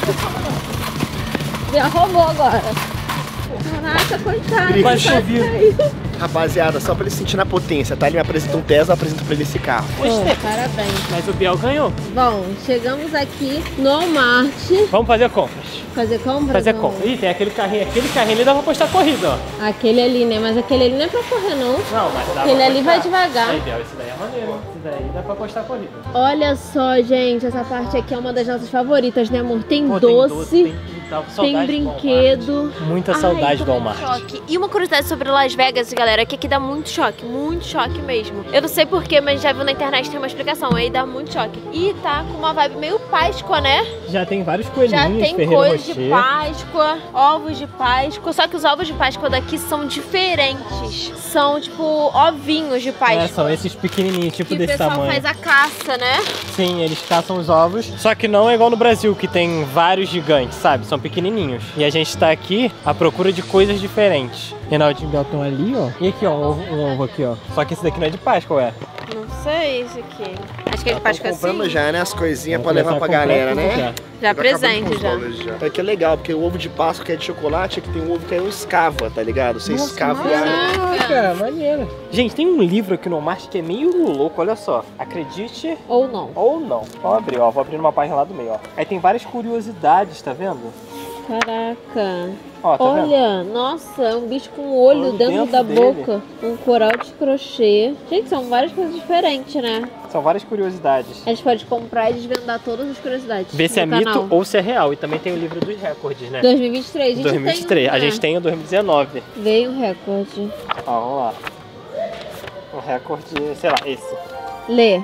Biel roubou agora. Caraca, coitado. Quase chovido. Rapaziada, só pra ele sentir na potência, tá? Ele me apresenta um Tesla, eu apresento pra ele esse carro. Pô, parabéns. Mas o Biel ganhou. Bom, chegamos aqui no Walmart. Vamos fazer compras. Fazer compra? Fazer não? compras. Ih, tem aquele carrinho ali dá pra postar corrida, ó. Aquele ali, né? Mas aquele ali não é pra correr, não. Não, mas dá Aquele pra ali postar. vai devagar. Aí, Biel, esse daí é maneiro. Esse daí dá pra postar corrida. Olha só, gente, essa parte aqui é uma das nossas favoritas, né, amor? Tem Pô, doce, tava com tem saudade do brinquedo. Walmart. Muita saudade do Walmart. Choque. E uma curiosidade sobre Las Vegas, galera, que aqui dá muito choque mesmo. Eu não sei porquê, mas já viu na internet, tem uma explicação, aí dá muito choque. E tá com uma vibe meio Páscoa, né? Já tem vários coelhinhos, Já tem Ferreiro coisa de Rocher. Páscoa, ovos de Páscoa, só que os ovos de Páscoa daqui são diferentes. São, tipo, ovinhos de Páscoa. É, são esses pequenininhos, tipo que o desse pessoal tamanho. faz a caça, né? Sim, eles caçam os ovos, só que não é igual no Brasil, que tem vários gigantes, sabe? São pequenininhos. E a gente tá aqui à procura de coisas diferentes. Reinaldo e Biel estão ali, ó. E aqui, ó, um ovo aqui, ó. Só que esse daqui não é de Páscoa, é? Não sei esse aqui. Acho que é de Páscoa Comprando assim. já, né? As coisinhas pra Vamos levar pra começar a comprar galera, tudo né? Já Tá acabando com presente os já. dólares já. É que é legal, porque o ovo de Páscoa que é de chocolate, aqui tem um ovo que é um escava, tá ligado? Você escava e abre. Caraca, maneiro. Gente, tem um livro aqui no Walmart que é meio louco, olha só. Acredite Ou não. ou não. Vamos abrir, ó. Vou abrir numa página lá do meio, ó. Aí tem várias curiosidades, tá vendo? Caraca. Ó, tá vendo? Olha, nossa, é um bicho com um olho Olho dentro dentro da dele. boca. Um coral de crochê. Gente, são várias coisas diferentes, né? São várias curiosidades. A gente pode comprar e desvendar todas as curiosidades. Ver se é no mito canal. ou se é real. E também tem o livro dos recordes, né? 2023, a gente 2023. tem um, A gente tem o 2019. Veio um recorde. Ó, vamos lá. O recorde, sei lá, esse. Lê.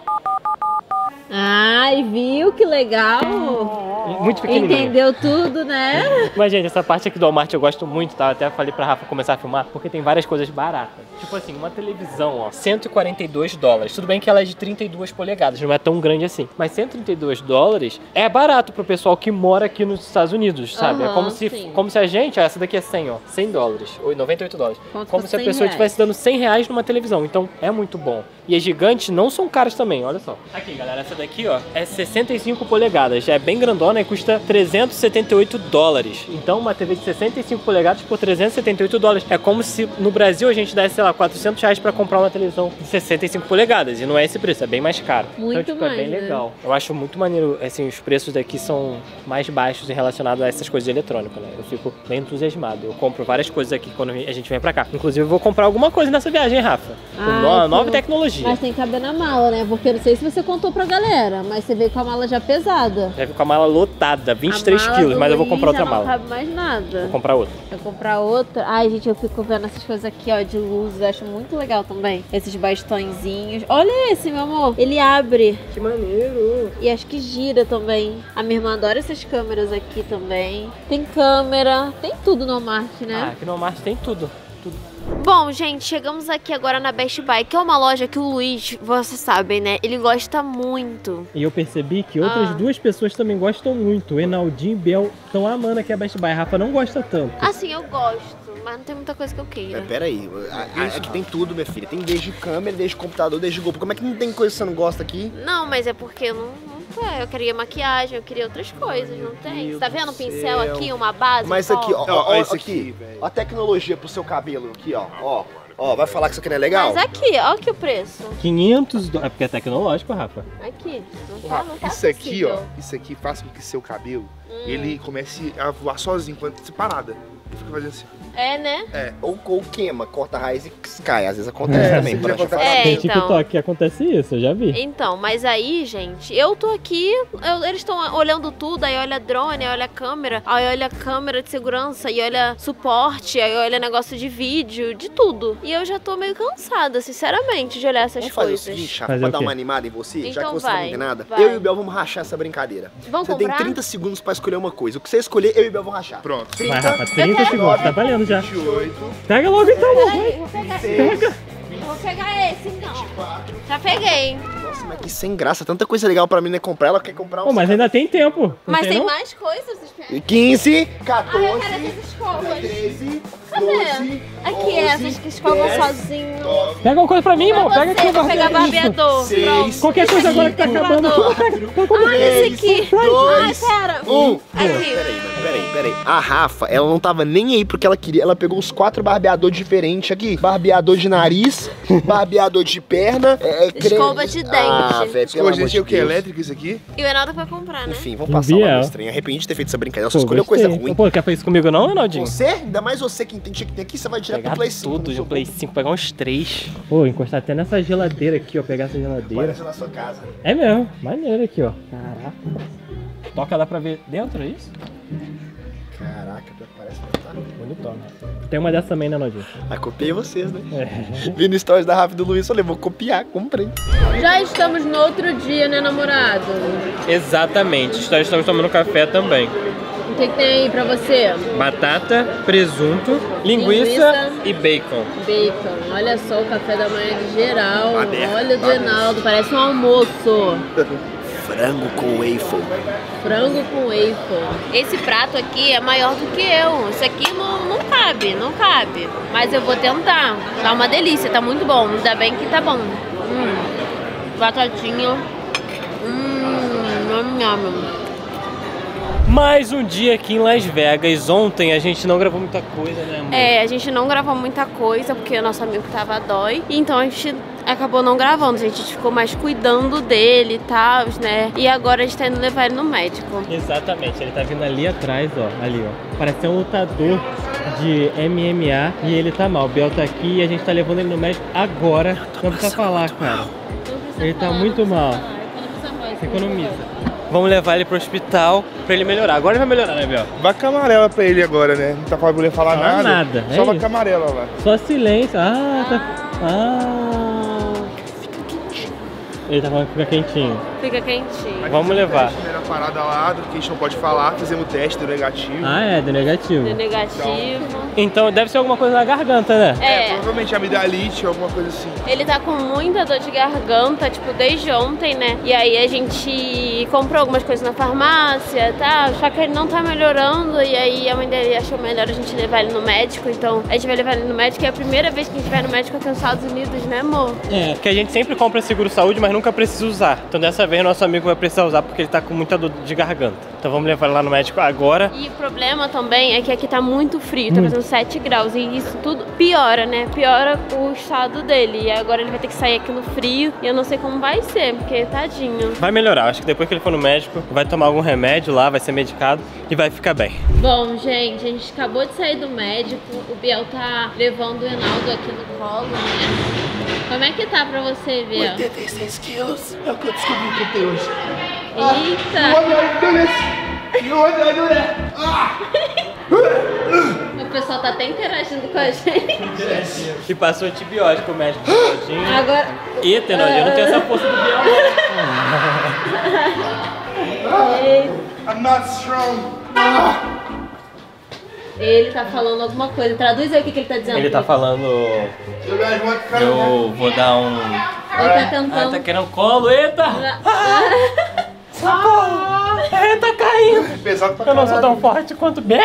Ai, viu? Que legal! Muito pequenininho. Entendeu tudo, né? Mas, gente, essa parte aqui do Walmart eu gosto muito, tá? Eu até falei pra Rafa começar a filmar, porque tem várias coisas baratas. Tipo assim, uma televisão, ó, $142. Tudo bem que ela é de 32 polegadas, não é tão grande assim. Mas $132 é barato pro pessoal que mora aqui nos Estados Unidos, sabe? É Aham, sim. sim. Como se a gente, ó, essa daqui é 100, ó, $100, ou $98. Como Como se se a fosse pessoa R$100. estivesse dando R$100 numa televisão. Então, é muito bom. E as gigantes não são caras também, olha só. Aqui, galera, essa daqui, ó, é 65 polegadas. Já é bem grandona e custa $378. Então, uma TV de 65 polegadas por $378. É como se no Brasil a gente desse, sei lá, R$400 pra comprar uma televisão de 65 polegadas. E não é esse preço, é bem mais caro. Muito então, tipo, mais, é bem né? legal. Eu acho muito maneiro, assim, os preços daqui são mais baixos em relacionado a essas coisas de eletrônico, né? Eu fico bem entusiasmado. Eu compro várias coisas aqui quando a gente vem pra cá. Inclusive, eu vou comprar alguma coisa nessa viagem, Rafa. Ai, Nova que- tecnologia. Mas tem que caber na mala, né? Porque eu não sei se você contou pra galera, mas você veio com a mala já pesada. Já vi com a mala lotada, 23 quilos, mas eu vou comprar outra mala. Não cabe mais nada. Vou comprar outra. Vou comprar outra. Ai, gente, eu fico vendo essas coisas aqui, ó, de luz. Eu acho muito legal também. Esses bastõezinhos. Olha esse, meu amor. Ele abre. Que maneiro. E acho que gira também. A minha irmã adora essas câmeras aqui também. Tem câmera. Tem tudo no Walmart, né? Ah, aqui no Walmart tem tudo. Bom, gente, chegamos aqui agora na Best Buy, que é uma loja que o Luiz, vocês sabem, né? Ele gosta muito. E eu percebi que outras duas pessoas também gostam muito. O Enaldinho e o Biel estão amando aqui a Best Buy. A Rafa não gosta tanto. Assim, eu gosto, mas não tem muita coisa que eu queira. Pera aí, aqui tem tudo, minha filha. Tem desde câmera, desde computador, desde GoPro. Como é que não tem coisa que você não gosta aqui? Não, mas é porque eu não eu queria maquiagem, eu queria outras coisas, não tem? Você tá vendo um pincel aqui, uma base? Mas aqui, ó, esse aqui, a tecnologia pro seu cabelo aqui, ó, vai falar que isso aqui não é legal? Mas aqui, ó aqui o preço. 500 dólares. É porque é tecnológico, Rafa. Aqui, não tá Isso aqui, acessível. ó, isso aqui faz com que seu cabelo, ele comece a voar sozinho, enquanto você parada. Ele fica fazendo assim. É, né? Ou queima, corta a raiz e cai. Às vezes acontece também. Pode acontecer. Tem então. TikTok que acontece isso, eu já vi. Então, mas aí, gente, eu tô aqui, eles estão olhando tudo, aí olha drone, aí olha câmera, aí olha câmera de segurança, aí olha suporte, aí olha negócio de vídeo, de tudo. E eu já tô meio cansada, sinceramente, de olhar essas Vamos fazer o coisas. seguinte, Rafa, Fazer pra o dar quê? uma animada em você, já Então que você vai, não tem nada, vai. eu e o Bel vamos rachar essa brincadeira. Vamos você comprar? tem 30 segundos pra escolher uma coisa. O que você escolher, eu e o Bel vamos rachar. Pronto. Vai, Rafa, 30 segundos, tá valendo já. 28. Pega logo então, Peraí, vou pegar Pega. Vou pegar esse, então. Já peguei. Nossa, mas que sem graça. Tanta coisa legal pra mim não é comprar. Ela quer comprar um. Pô, mas ainda tem tempo. Não Mas tem não? mais coisas, vocês 15, Ah, 14, eu quero essas escovas. 13, Cadê? 12. Aqui, 11, essas que escovam 10, sozinho. 9, Pega uma coisa pra mim, irmão. Pra Pega aqui você, o vou pegar barbeador. 6, Qualquer coisa agora que tá acabando. Ah, esse aqui. Ai, 2, pera. 1. Aqui. Peraí. A Rafa, ela não tava nem aí pro que ela queria. Ela pegou os 4 barbeadores diferentes aqui. Barbeador de nariz, barbeador de perna, Escova de dente. Ah, velho, pelo Escova amor de de o que? Deus. Elétrico isso aqui? E o Enaldo vai comprar, né? Enfim, vamos passar uma Biel. estranha. Arrependi de ter feito essa brincadeira. Você Pô, escolheu gostei. coisa ruim. Pô, quer fazer isso comigo não, Renaldinho? Você? Ainda mais você que entende o que tem aqui, você vai direto Pegar pro Play 5. tudo de Play 5, pegar uns 3. Pô, encostar até nessa geladeira aqui, ó. Pegar essa geladeira. Parece na sua casa. É mesmo, maneiro aqui, ó. Caraca. Toca, dá pra ver dentro, é isso? Caraca, parece que tá. Bonitona. Tem uma dessa também, né, Naldinho? Ah, copiei vocês, né? É. Vi no stories da Rafa e do Luiz, falei, vou copiar, comprei. Já estamos no outro dia, né, namorado? Exatamente. Estamos tomando café também. O que tem aí pra você? Batata, presunto, linguiça e bacon. Bacon. Olha só o café da manhã de geral. Aberto, Olha o do Enaldo, parece um almoço. Frango com waffle. Frango com waffle. Esse prato aqui é maior do que eu. Isso aqui não cabe. Mas eu vou tentar. Tá uma delícia, tá muito bom. Ainda bem que tá bom. Batatinha. Nham. Mais um dia aqui em Las Vegas. Ontem a gente não gravou muita coisa, né, amor? É, a gente não gravou muita coisa porque o nosso amigo tava dói. Então a gente acabou não gravando. A gente ficou mais cuidando dele e tal, né? E agora a gente tá indo levar ele no médico. Exatamente, ele tá vindo ali atrás, ó. Ali, ó. Parece ser um lutador de MMA e ele tá mal. O Biel tá aqui e a gente tá levando ele no médico agora. Não precisa falar, cara. Ele tá muito mal. Economiza. Vamos levar ele pro hospital pra ele melhorar. Agora ele vai melhorar, né, Biel? Vaca amarela pra ele agora, né? Não tá pra poder falar Fala nada. nada, Só é vaca isso. amarela lá. Só silêncio. Ah, tá. Ele tá falando que fica quentinho. Fica quentinho. Vamos levar. Primeira parada lá, do que a gente não pode falar. Fizemos o teste do negativo. Ah, é, do negativo. Deu negativo. Então deve ser alguma coisa na garganta, né? É, Provavelmente amidalite, alguma coisa assim. ele tá com muita dor de garganta, tipo, desde ontem, né? E aí a gente comprou algumas coisas na farmácia e tal, só que ele não tá melhorando. E aí a mãe dele achou melhor a gente levar ele no médico. Então a gente vai levar ele no médico. É a primeira vez que a gente vai no médico aqui nos Estados Unidos, né, amor? É. Porque a gente sempre compra seguro-saúde, mas nunca precisa usar. Então dessa vez nosso amigo vai precisar usar porque ele tá com muita dor de garganta. Então vamos levar ele lá no médico agora. E o problema também é que aqui tá muito frio, tá fazendo 7 graus. E isso tudo piora, né? Piora o estado dele. E agora ele vai ter que sair aqui no frio. E eu não sei como vai ser, porque tadinho. Vai melhorar, acho que depois que ele for no médico, vai tomar algum remédio lá, vai ser medicado e vai ficar bem. Bom, gente, a gente acabou de sair do médico. O Biel tá levando o Enaldo aqui no colo, né? Como é que tá pra você, Biel? 86 quilos. É o que eu descobri que eu tenho hoje. Eita! O pessoal tá até interagindo com a gente. E passou antibiótico, o médico todinho. Agora... Eita, eu não tenho essa força do Biel. I'm not strong. Ele tá falando alguma coisa. Traduz aí o que ele tá dizendo. Ele tá falando... You guys want to come? Eu vou dar um... Ele tá cantando. tá querendo colo, eita! Socorro! Tá caindo! É pesado pra Eu não sou caralho. tão forte quanto... É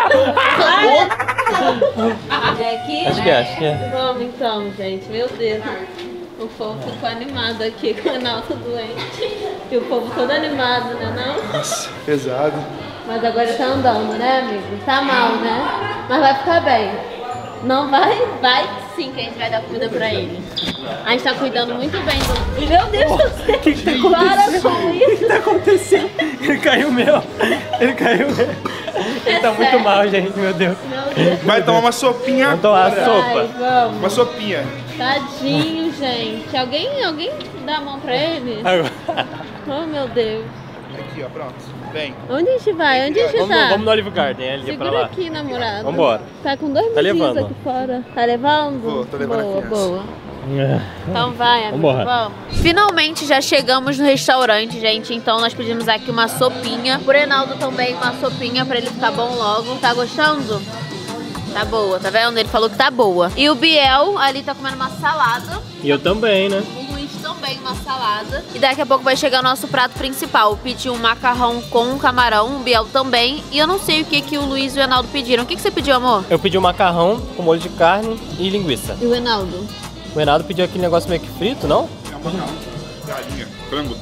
aqui? Acho que é. Vamos então, gente. Meu Deus. O povo ficou animado aqui com o Ronaldo doente. E o povo todo animado, né não? Nossa, pesado. Mas agora ele tá andando, né, amigo? Tá mal, né? Mas vai ficar bem. Não vai? Vai sim que a gente vai dar comida pra ele. A gente tá cuidando muito bem do... Meu Deus do céu! O que tá acontecendo? Para com isso! O que tá acontecendo? Ele caiu meu. Ele caiu meu. Ele tá muito mal, gente, meu Deus. Meu Deus. Vai tomar uma sopinha Vamos tomar agora. sopa. Vai, vamos. Uma sopinha. Tadinho, gente. Alguém dá a mão pra ele? Agora. Oh, meu Deus. Aqui, ó, pronto. Vem. Onde a gente vai? Onde a gente tá? Vamos no Olive Garden, ali pra Segura lá. aqui, namorado. Vambora. Tá com 2 Tá minutinhos levando. aqui fora. Tá levando? Vou, tô levando a Boa, criança. boa. Então vai, amigo, Vambora. vamos. Finalmente já chegamos no restaurante, gente. Então nós pedimos aqui uma sopinha. Pro Reinaldo também uma sopinha pra ele ficar bom logo. Tá gostando? Tá boa, tá vendo? Ele falou que tá boa. E o Biel ali tá comendo uma salada. E eu também, né? O Luiz também uma salada. E daqui a pouco vai chegar o nosso prato principal. Eu pedi um macarrão com camarão, o Biel também. E eu não sei o que o Luiz e o Reinaldo pediram. O que você pediu, amor? Eu pedi um macarrão com molho de carne e linguiça. E o Reinaldo? O Reinaldo pediu aquele negócio meio que frito, não? Galinha, frango.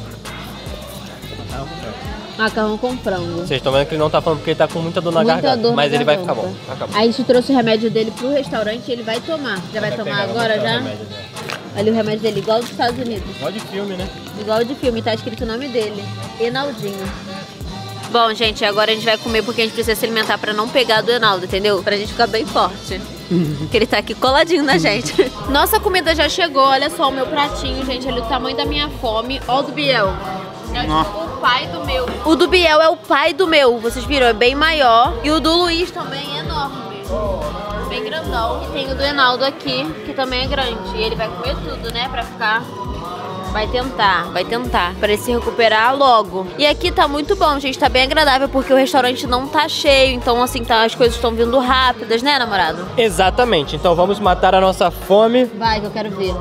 Macarrão com frango. Vocês estão vendo que ele não tá falando porque ele tá com muita dor na Muita garganta. dor na mas ele vai garganta. ficar bom. Vai ficar bom. Aí a gente trouxe o remédio dele pro restaurante e ele vai tomar. Já vai tomar pegar, agora vou botar o já? remédio dele. Ali o remédio dele, igual dos Estados Unidos. Igual de filme, né? Igual de filme, tá escrito o nome dele. Enaldinho. Bom, gente, agora a gente vai comer porque a gente precisa se alimentar pra não pegar do Reinaldo, entendeu? Pra gente ficar bem forte. Que ele tá aqui coladinho na gente. Nossa comida já chegou, olha só o meu pratinho, gente. Olha o tamanho da minha fome. Ó o do Biel. É tipo o pai do meu. O do Biel é o pai do meu, vocês viram? É bem maior. E o do Luiz também é enorme. Bem grandão. E tem o do Reinaldo aqui, que também é grande. E ele vai comer tudo, né? Pra ficar... Vai tentar, pra ele se recuperar logo. E aqui tá muito bom, gente, tá bem agradável, porque o restaurante não tá cheio, então assim, tá, as coisas estão vindo rápidas, né, namorado? Exatamente, então vamos matar a nossa fome. Vai, que eu quero ver.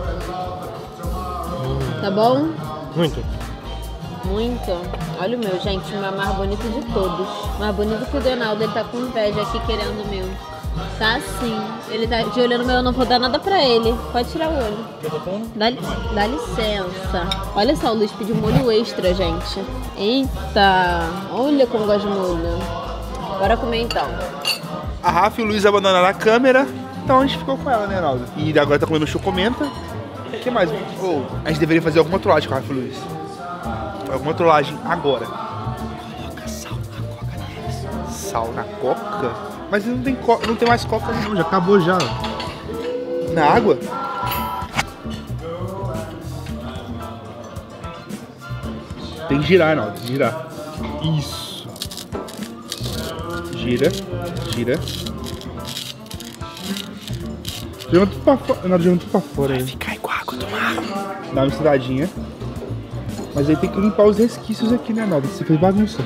Tá bom? Muito. Muito. Olha o meu, gente, o meu mais bonito de todos. Mais bonito que o do Reinaldo, ele tá com inveja aqui querendo o meu. Tá assim. Ele tá de olho no meu, eu não vou dar nada pra ele. Pode tirar o olho. Dá licença. Olha só, o Luiz pediu molho extra, gente. Eita. Olha como eu gosto de molho. Bora comer então. A Rafa e o Luiz abandonaram a câmera, então a gente ficou com ela, né, Reinaldo? E agora tá comendo chocomenta. O que mais? Oh, a gente deveria fazer alguma trollagem com a Rafa e o Luiz. Alguma trollagem agora. Coloca sal na coca deles. Sal na coca? Mas não tem mais coca não, já acabou já. Na água? Tem que girar, não, tem que girar. Isso. Gira, gira. Joga tudo pra fora. Não, joga tudo pra fora aí. Vai ficar igual água do mar. Dá uma misturadinha. Mas aí tem que limpar os resquícios aqui, né, Naldo? Você fez bagunça.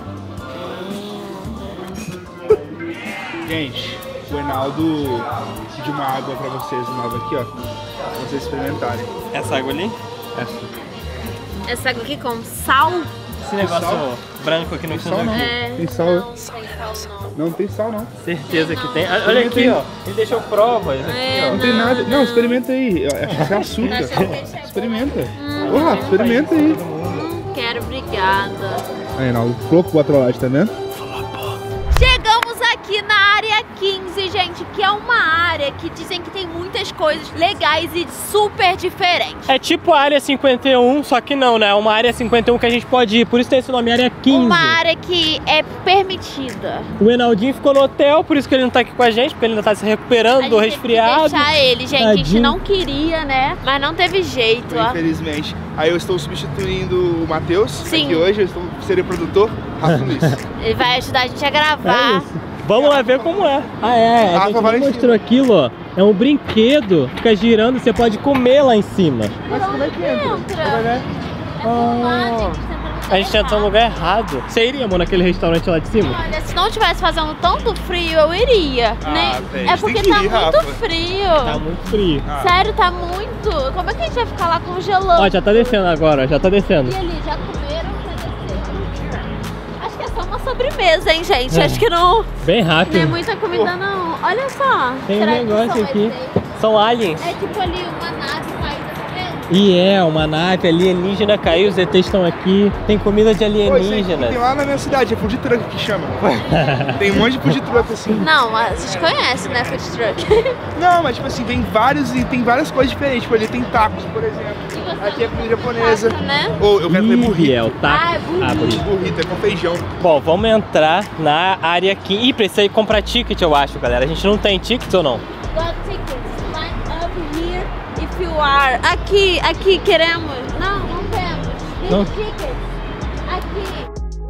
Gente, o Reinaldo pediu uma água pra vocês nova aqui, ó. Pra vocês experimentarem. Essa água ali? Essa água aqui com sal? Esse negócio sal? branco aqui no Tem sal fundo não? aqui. É. Tem sal? Não, tem sal não. Não tem sal não. Certeza que tem. Olha aqui, ó. Ele deixou prova. Isso aqui, Não tem nada. Não, experimenta aí. Eu acho que é açúcar. Experimenta. Ô, Rafa, experimenta aí. Quero, obrigada. Aí, Reinaldo, colocou a trollagem, tá vendo? Chegamos aqui na área 15, gente, que é uma área que dizem que tem muitas coisas legais e super diferentes. É tipo a área 51, só que não, né? É uma área 51 que a gente pode ir, por isso tem esse nome, área 15. Uma área que é permitida. O Reinaldinho ficou no hotel, por isso que ele não tá aqui com a gente, porque ele ainda tá se recuperando do resfriado. Que deixar ele, gente. A gente Tadinho. não queria, né? Mas não teve jeito, ó. Infelizmente. Aí eu estou substituindo o Matheus Sim. aqui hoje, eu estou serei produtor, Rafa e Luiz. Ele vai ajudar a gente a gravar. É isso. Vamos lá ver como é. Ah, é. A gente não mostrou aquilo, ó. É um brinquedo. Fica girando, você pode comer lá em cima. Mas como é que entra? A gente entrou no lugar errado. Você iria, amor, naquele restaurante lá de cima? Olha, se não tivesse fazendo tanto frio, eu iria. Né? Véio, É porque tá muito frio. Tá muito frio. Sério, tá muito. Como é que a gente vai ficar lá congelando? Ó, já tá descendo agora, já tá descendo. E ali, já comeram, já desceram. Acho que é só uma sobremesa, hein, gente? Acho que não... Bem rápido. Não é muita comida, não. Olha só. Tem um Será que negócio são aqui. ETs? São aliens. É tipo ali uma nave caindo, tá vendo? E é, uma nave alienígena caiu, os ETs estão aqui. Tem comida de alienígenas. Tem lá na minha cidade, é food truck que chama. Tem um monte de food truck assim. Não, a gente conhece, né, food truck? Não, mas tipo assim, tem vários e tem várias coisas diferentes. Tipo, ali tem tacos, por exemplo. Aqui é comida japonesa. Taco, né? Ou eu quero comer burrito. É o taco. Ah, é burrito. burrito. Burrito, é com feijão. Bom, vamos entrar na área aqui. Ih, precisa ir comprar ticket, eu acho, galera. A gente não tem ticket ou não? Got tickets. Line up here if you are. Aqui, queremos. Não temos. Não. Tem tickets. Aqui.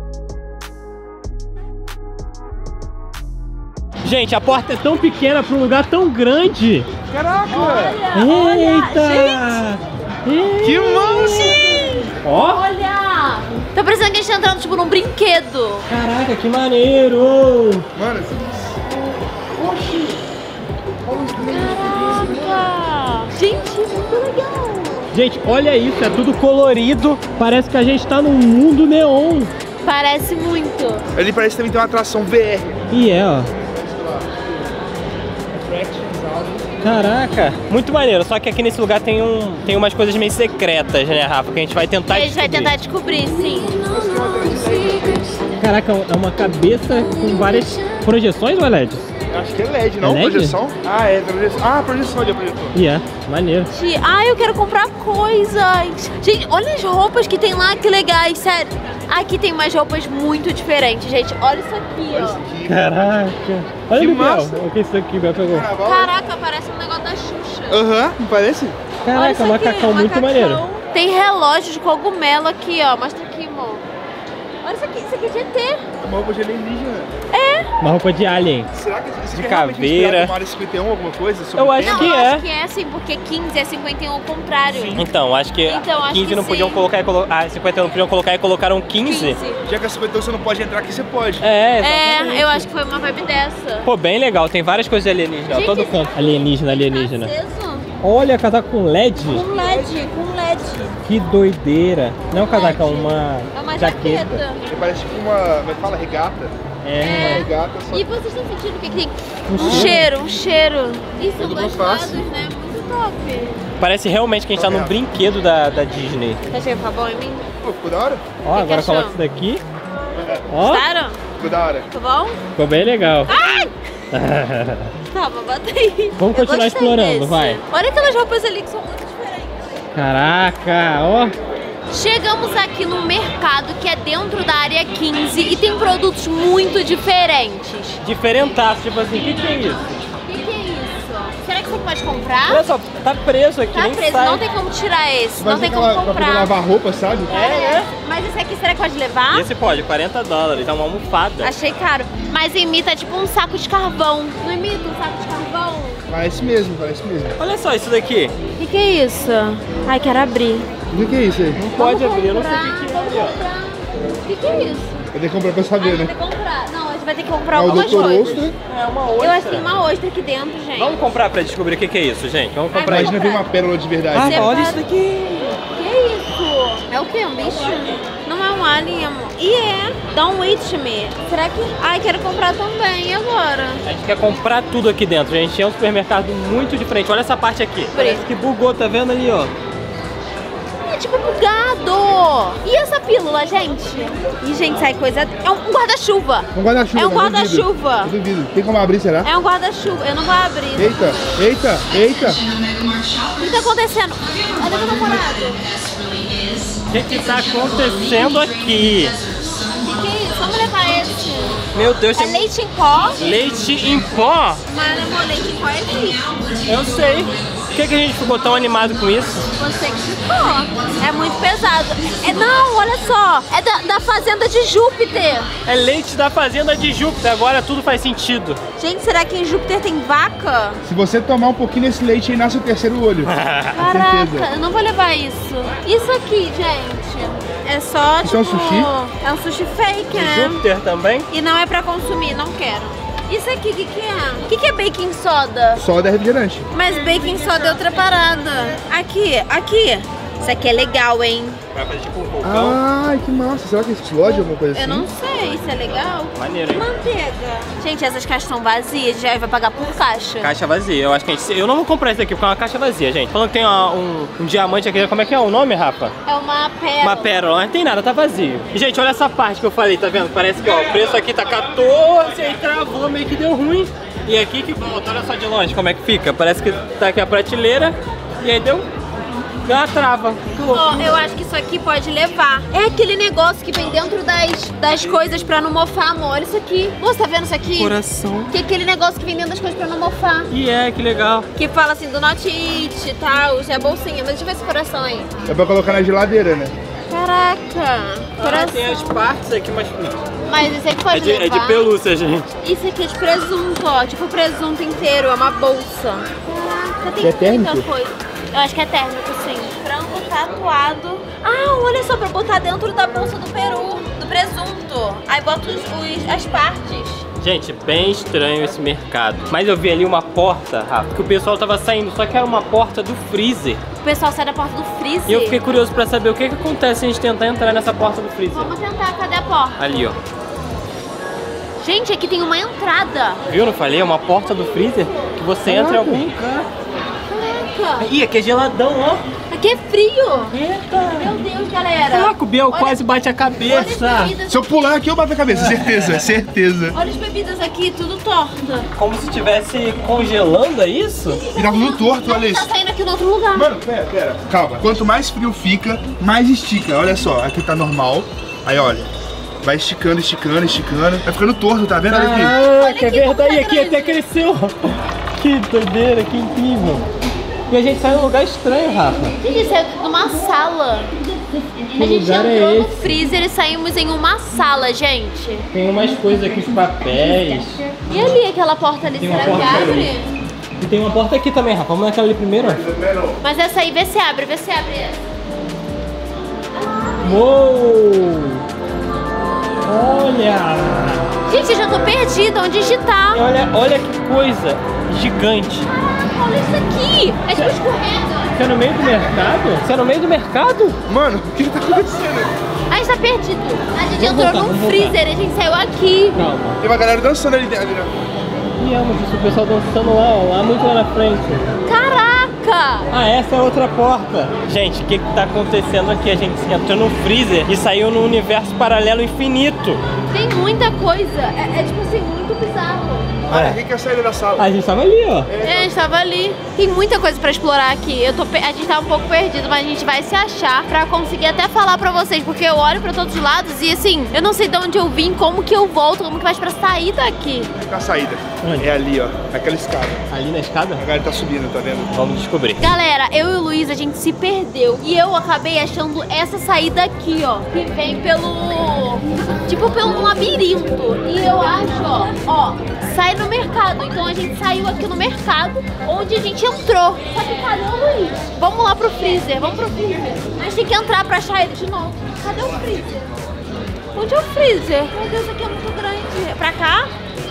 Gente, a porta é tão pequena para um lugar tão grande. Caraca! Eita! Que monstro! Ó! Olha! Tô parecendo que a gente tá entrando tipo num brinquedo. Caraca, que maneiro! Mano, Caraca! Gente, muito legal. Gente, olha isso, é tudo colorido. Parece que a gente tá num mundo neon. Parece muito. ali parece também ter uma atração VR. E é, ó. Caraca, muito maneiro. Só que aqui nesse lugar tem umas coisas meio secretas, né, Rafa? Que a gente vai tentar A gente vai tentar descobrir, sim. Caraca, é uma cabeça com várias projeções, ou é LED? Acho que é LED, não? É LED? Projeção? Ah, é projeção. Ah, projeção de projetor. E é, maneiro. Eu quero comprar coisas. Gente, olha as roupas que tem lá, que legais, sério. Aqui tem umas roupas muito diferentes, gente. Olha isso aqui, ó. Caraca. Olha, Que Bel. massa. O que é isso aqui, Bel pegou? Caraca, parece um negócio da Xuxa. Aham, não parece? Olha Caraca, isso aqui, macacão muito maneiro. Tem relógio de cogumelo aqui, ó. Mostra aqui, amor. Olha isso aqui é de ET. Uma roupa de alienígena. Uma roupa de alien. Será que isso De é realmente caveira. inspirado no Área 51, alguma coisa? Sobre Eu o acho tema? que Não, é. acho que é assim, porque 15 é 51 ao contrário. Então, acho que Então, acho 15 que não podiam sim. colocar e colocar. 50 não podiam colocar e colocaram 15. Já que a 51 você não pode entrar aqui, você pode. É, exatamente. É, eu acho que foi uma vibe dessa. Pô, bem legal. Tem várias coisas de alienígena. Gente, Todo canto. Alienígena. Tá aceso? Olha, casaco com LED. Com LED. Que doideira. Não é um casaco, é uma É uma jaqueta. Ele parece tipo uma, como é que fala? Regata. Uma É. regata, só E vocês estão sentindo o que tem? Um Um cheiro. E são Tudo gostosos, fácil. né? Muito top. Parece realmente que a gente tá num brinquedo da Disney. Tá achando que ficar bom em mim? Pô, ficou da hora? Ó, que agora achou? coloca isso daqui. Ó, Gostaram? Ficou da hora. Ficou bom? ficou bem legal. Tá, mas bota aí. Vamos Eu continuar gostei explorando, desse. vai. Olha aquelas roupas ali que são muito diferentes. Caraca, ó. Chegamos aqui num mercado que é dentro da área 15 e tem produtos muito diferentes. Diferentaço, tipo assim, o que é isso? O que é isso? Será que você pode comprar? Olha só, tá preso aqui, Tá nem preso, sai. não tem como tirar esse, Mas não tem aquela- como pra poder comprar. lavar roupa, sabe? Mas esse aqui será que pode levar? Esse pode, $40, é uma almofada. Achei caro. Mas imita tipo um saco de carvão. Não imita um saco de carvão? Parece mesmo, parece mesmo. Olha só isso daqui. O que é isso? Ai, quero abrir. O que é isso aí? Não pode abrir, eu não sei o que é Vamos ali, ó. comprar. O que é isso? Eu tenho que comprar pra Ai, saber, vai né? ter que comprar. Não, a gente vai ter que comprar Ah, o algumas Dr. coisas. Ostra. É uma ostra. Eu acho que tem uma ostra aqui dentro, gente. Vamos comprar pra descobrir o que é isso, gente. Vamos Ai, comprar vai isso. Imagina ver uma pérola de verdade. Você olha vai- isso daqui. Que isso? É o que? Um bicho? Não é um alien, amor. E é. Don't wait me. Será que... Ai, quero comprar também. E agora? A gente quer comprar tudo aqui dentro. A gente é um supermercado muito diferente. Olha essa parte aqui. Parece que bugou, tá vendo ali, ó? É tipo bugado. E essa pílula, gente? E, gente, sai coisa... É um guarda-chuva. Um guarda-chuva. É um eu duvido. guarda-chuva. Eu duvido. Tem como abrir, será? É um guarda-chuva. Eu não vou abrir. Eita, eita, eita. O que tá acontecendo? Olha meu namorado. O que tá acontecendo aqui? O que é isso? Vamos levar esse. Meu Deus, É leite em pó? leite em pó? Mas amor, leite em pó é frio. Eu sei. Por que a gente ficou tão animado com isso? Você que ficou. É muito pesado. Não, olha só. É da fazenda de Júpiter. É leite da fazenda de Júpiter, agora tudo faz sentido. Gente, será que em Júpiter tem vaca? Se você tomar um pouquinho desse leite aí, nasce o terceiro olho. Caraca, eu não vou levar isso. Isso aqui, gente, é só, Isso é um tipo... sushi? É um sushi fake, né? Júpiter também? E não é pra consumir, não quero. Isso aqui, o que é? O que é baking soda? Soda é refrigerante. Mas baking soda é outra parada. Aqui. Isso aqui é legal, hein? Vai fazer tipo um vulcão. Ai, que massa. Será que explode alguma coisa assim? Eu não sei, isso é legal? Maneiro, hein? Manteiga. Gente, essas caixas estão vazias, já vai pagar por caixa. Caixa vazia, eu acho que eu não vou comprar isso aqui porque é uma caixa vazia, gente. Falando que tem um diamante aqui, como é que é o nome, Rafa? É uma pérola. Uma pérola, não tem nada, tá vazio. E, gente, olha essa parte que eu falei, tá vendo? Parece que ó, o preço aqui tá 14, aí travou, meio que deu ruim. E aqui que volta, olha só de longe como é que fica. Parece que tá aqui a prateleira e aí deu uma trava. Ó, eu acho que isso aqui pode levar. É aquele negócio que vem dentro das coisas pra não mofar, amor. Olha isso aqui. Você tá vendo isso aqui? Coração. Que é aquele negócio que vem dentro das coisas pra não mofar. E que legal. Que fala assim, do not eat e tal. Já é bolsinha, mas deixa eu ver esse coração aí. É pra colocar na geladeira, né? Caraca. Coração. Tem as partes aqui, mas Mas esse aqui pode levar. é de pelúcia, gente. Isso aqui é de presunto, ó. Tipo presunto inteiro, é uma bolsa. Caraca, tem É térmico? muita coisa. Eu acho que é térmico, sim. Frango tatuado. Ah, olha só, pra botar dentro da bolsa do peru, do presunto. Aí bota as partes. Gente, bem estranho esse mercado. Mas eu vi ali uma porta, Rafa, que o pessoal tava saindo, só que era uma porta do freezer. O pessoal sai da porta do freezer. E eu fiquei curioso pra saber o que acontece se a gente tentar entrar nessa porta do freezer. Vamos tentar, cadê a porta? Ali, ó. Gente, aqui tem uma entrada. Viu? Não falei? É uma porta do freezer que você entra em algum lugar. Caraca. Ih, aqui é geladão, ó. Aqui é frio. Eita. Meu Deus, galera. Caraca, o Biel Olha- quase bate a Olha as cabeça. bebidas. Se eu pular aqui, eu bato a cabeça. Certeza, certeza. Olha as bebidas aqui, tudo torta. Como se estivesse congelando, é isso? E tá tudo torto, olha Tá isso. saindo aqui no outro lugar. Mano, pera. Calma. Quanto mais frio fica, mais estica. Olha só, aqui tá normal. Aí, olha. Vai esticando. Vai ficando torto, tá vendo? Olha aqui. Caraca, aqui é como verdade. tá Aqui até grande. cresceu. Que doideira, que incrível. E a gente sai num lugar estranho, Rafa. Gente, isso é numa sala. A gente lugar é entrou no esse? freezer e saímos em uma sala, gente. Tem umas coisas aqui, os papéis. E ali, aquela porta ali, Tem uma será que porta abre? ali. E tem uma porta aqui também, Rafa. Vamos naquela ali primeiro, ó. Mas essa aí, vê se abre. Uou! Olha! Gente, eu já tô perdida, onde digitar? Olha que coisa gigante. Olha isso aqui, é tipo escorrega. Você é no meio do mercado? Você é no meio do mercado? Mano, o que tá acontecendo? A gente tá perdido. A gente Vamos entrou voltar, num vamos freezer, a gente saiu aqui. Calma. Tem uma galera dançando ali dentro, né? E amo disso, o pessoal dançando lá muito lá na frente. Caraca! Ah, essa é outra porta. Gente, o que tá acontecendo aqui? A gente entrou no freezer e saiu num universo paralelo infinito. Tem muita coisa. É tipo assim, muito bizarro. Olha, quem quer sair da sala? A gente tava ali, ó. É, a gente tava ali. Tem muita coisa pra explorar aqui. A gente tá um pouco perdido, mas a gente vai se achar pra conseguir até falar pra vocês, porque eu olho pra todos os lados e assim, eu não sei de onde eu vim, como que eu volto, como que faz pra sair daqui. A saída. Onde? É ali, ó. Naquela escada. Ali na escada? A galera tá subindo, tá vendo? Vamos descobrir. Galera, eu e o Luiz, a gente se perdeu. E eu acabei achando essa saída aqui, ó. Que vem pelo... tipo, pelo labirinto. E eu acho, ó, sai no mercado. Então a gente saiu aqui no mercado, onde a gente entrou. Só que cadê o Luiz? Vamos lá pro freezer, vamos pro freezer. A gente tem que entrar pra achar ele de novo. Cadê o freezer? Onde é o freezer? Meu Deus, aqui é muito grande. É pra cá?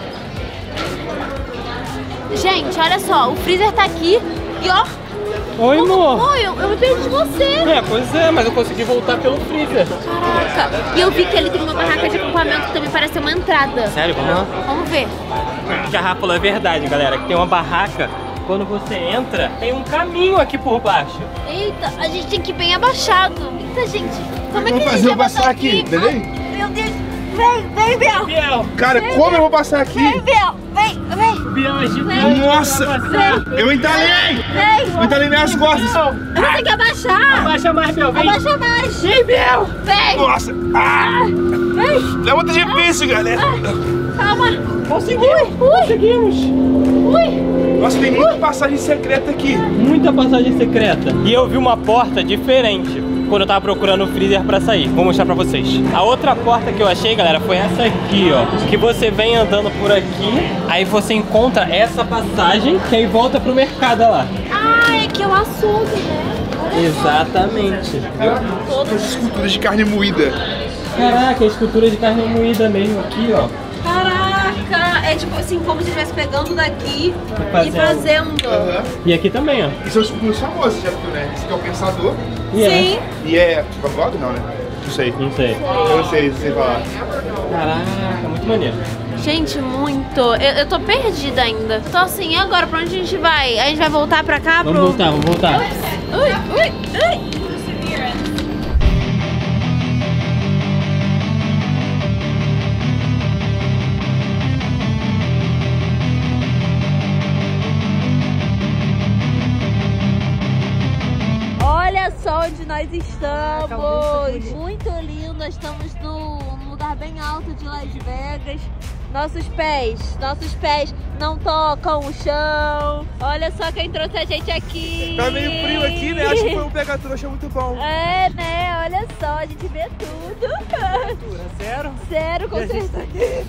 Gente, olha só, o freezer tá aqui e ó... Oi, amor. Oi, eu me perdi de você. É, pois é, mas eu consegui voltar pelo freezer. Caraca. E eu vi que ele tem uma barraca de acampamento que também parece ser uma entrada. Sério, vamos lá? Vamos ver. O que a Rafa falou é verdade, galera, que tem uma barraca. Quando você entra, tem um caminho aqui por baixo. Eita, a gente tem que ir bem abaixado. Eita, gente. Como é que Vamos a fazer gente eu vai passar passar aqui, aqui? beleza? Ai, meu Deus. Vem, Biel. Biel! Cara, como eu vou passar aqui? Vem, Biel. Vem. Biel é gigante! Nossa! pra passar. Eu entalei! Vem. Eu entalei minhas costas! Eu vou ter que abaixar. Abaixa mais, Biel, vem! Abaixa mais. Vem, Biel! Vem. Nossa! Ah! Vem. É muito difícil, galera! calma. Conseguimos. Nossa, tem muita passagem secreta aqui. Muita passagem secreta. E eu vi uma porta diferente quando eu tava procurando o freezer pra sair. Vou mostrar pra vocês. A outra porta que eu achei, galera, foi essa aqui, ó. Que você vem andando por aqui, aí você encontra essa passagem, que aí volta pro mercado, ó lá. Ah, é que é o açougue, né? Exatamente. Todas as esculturas de carne moída. Caraca, a escultura de carne moída mesmo aqui, ó. Caraca, é tipo assim, como se estivesse pegando daqui e fazendo. Uhum. E aqui também, ó. E são esculturas famosas, já viu, né? Esse aqui é o Pensador. Sim. E é Van Gogh, não, né? Não sei. Não sei. Eu não sei falar. Caraca, muito maneiro. Gente, muito. Eu tô perdida ainda. Tô assim, e agora? Pra onde a gente vai? A gente vai voltar pra cá? Vamos voltar. Ui. Olha só onde nós estamos. Muito lindo. Nós estamos num lugar bem alto de Las Vegas. Nossos pés não tocam o chão. Olha só quem trouxe a gente aqui. Tá meio frio aqui, né? Acho que foi um pega-trouxa muito bom. É, né? Olha só, a gente vê tudo. Sério? Sério, com certeza.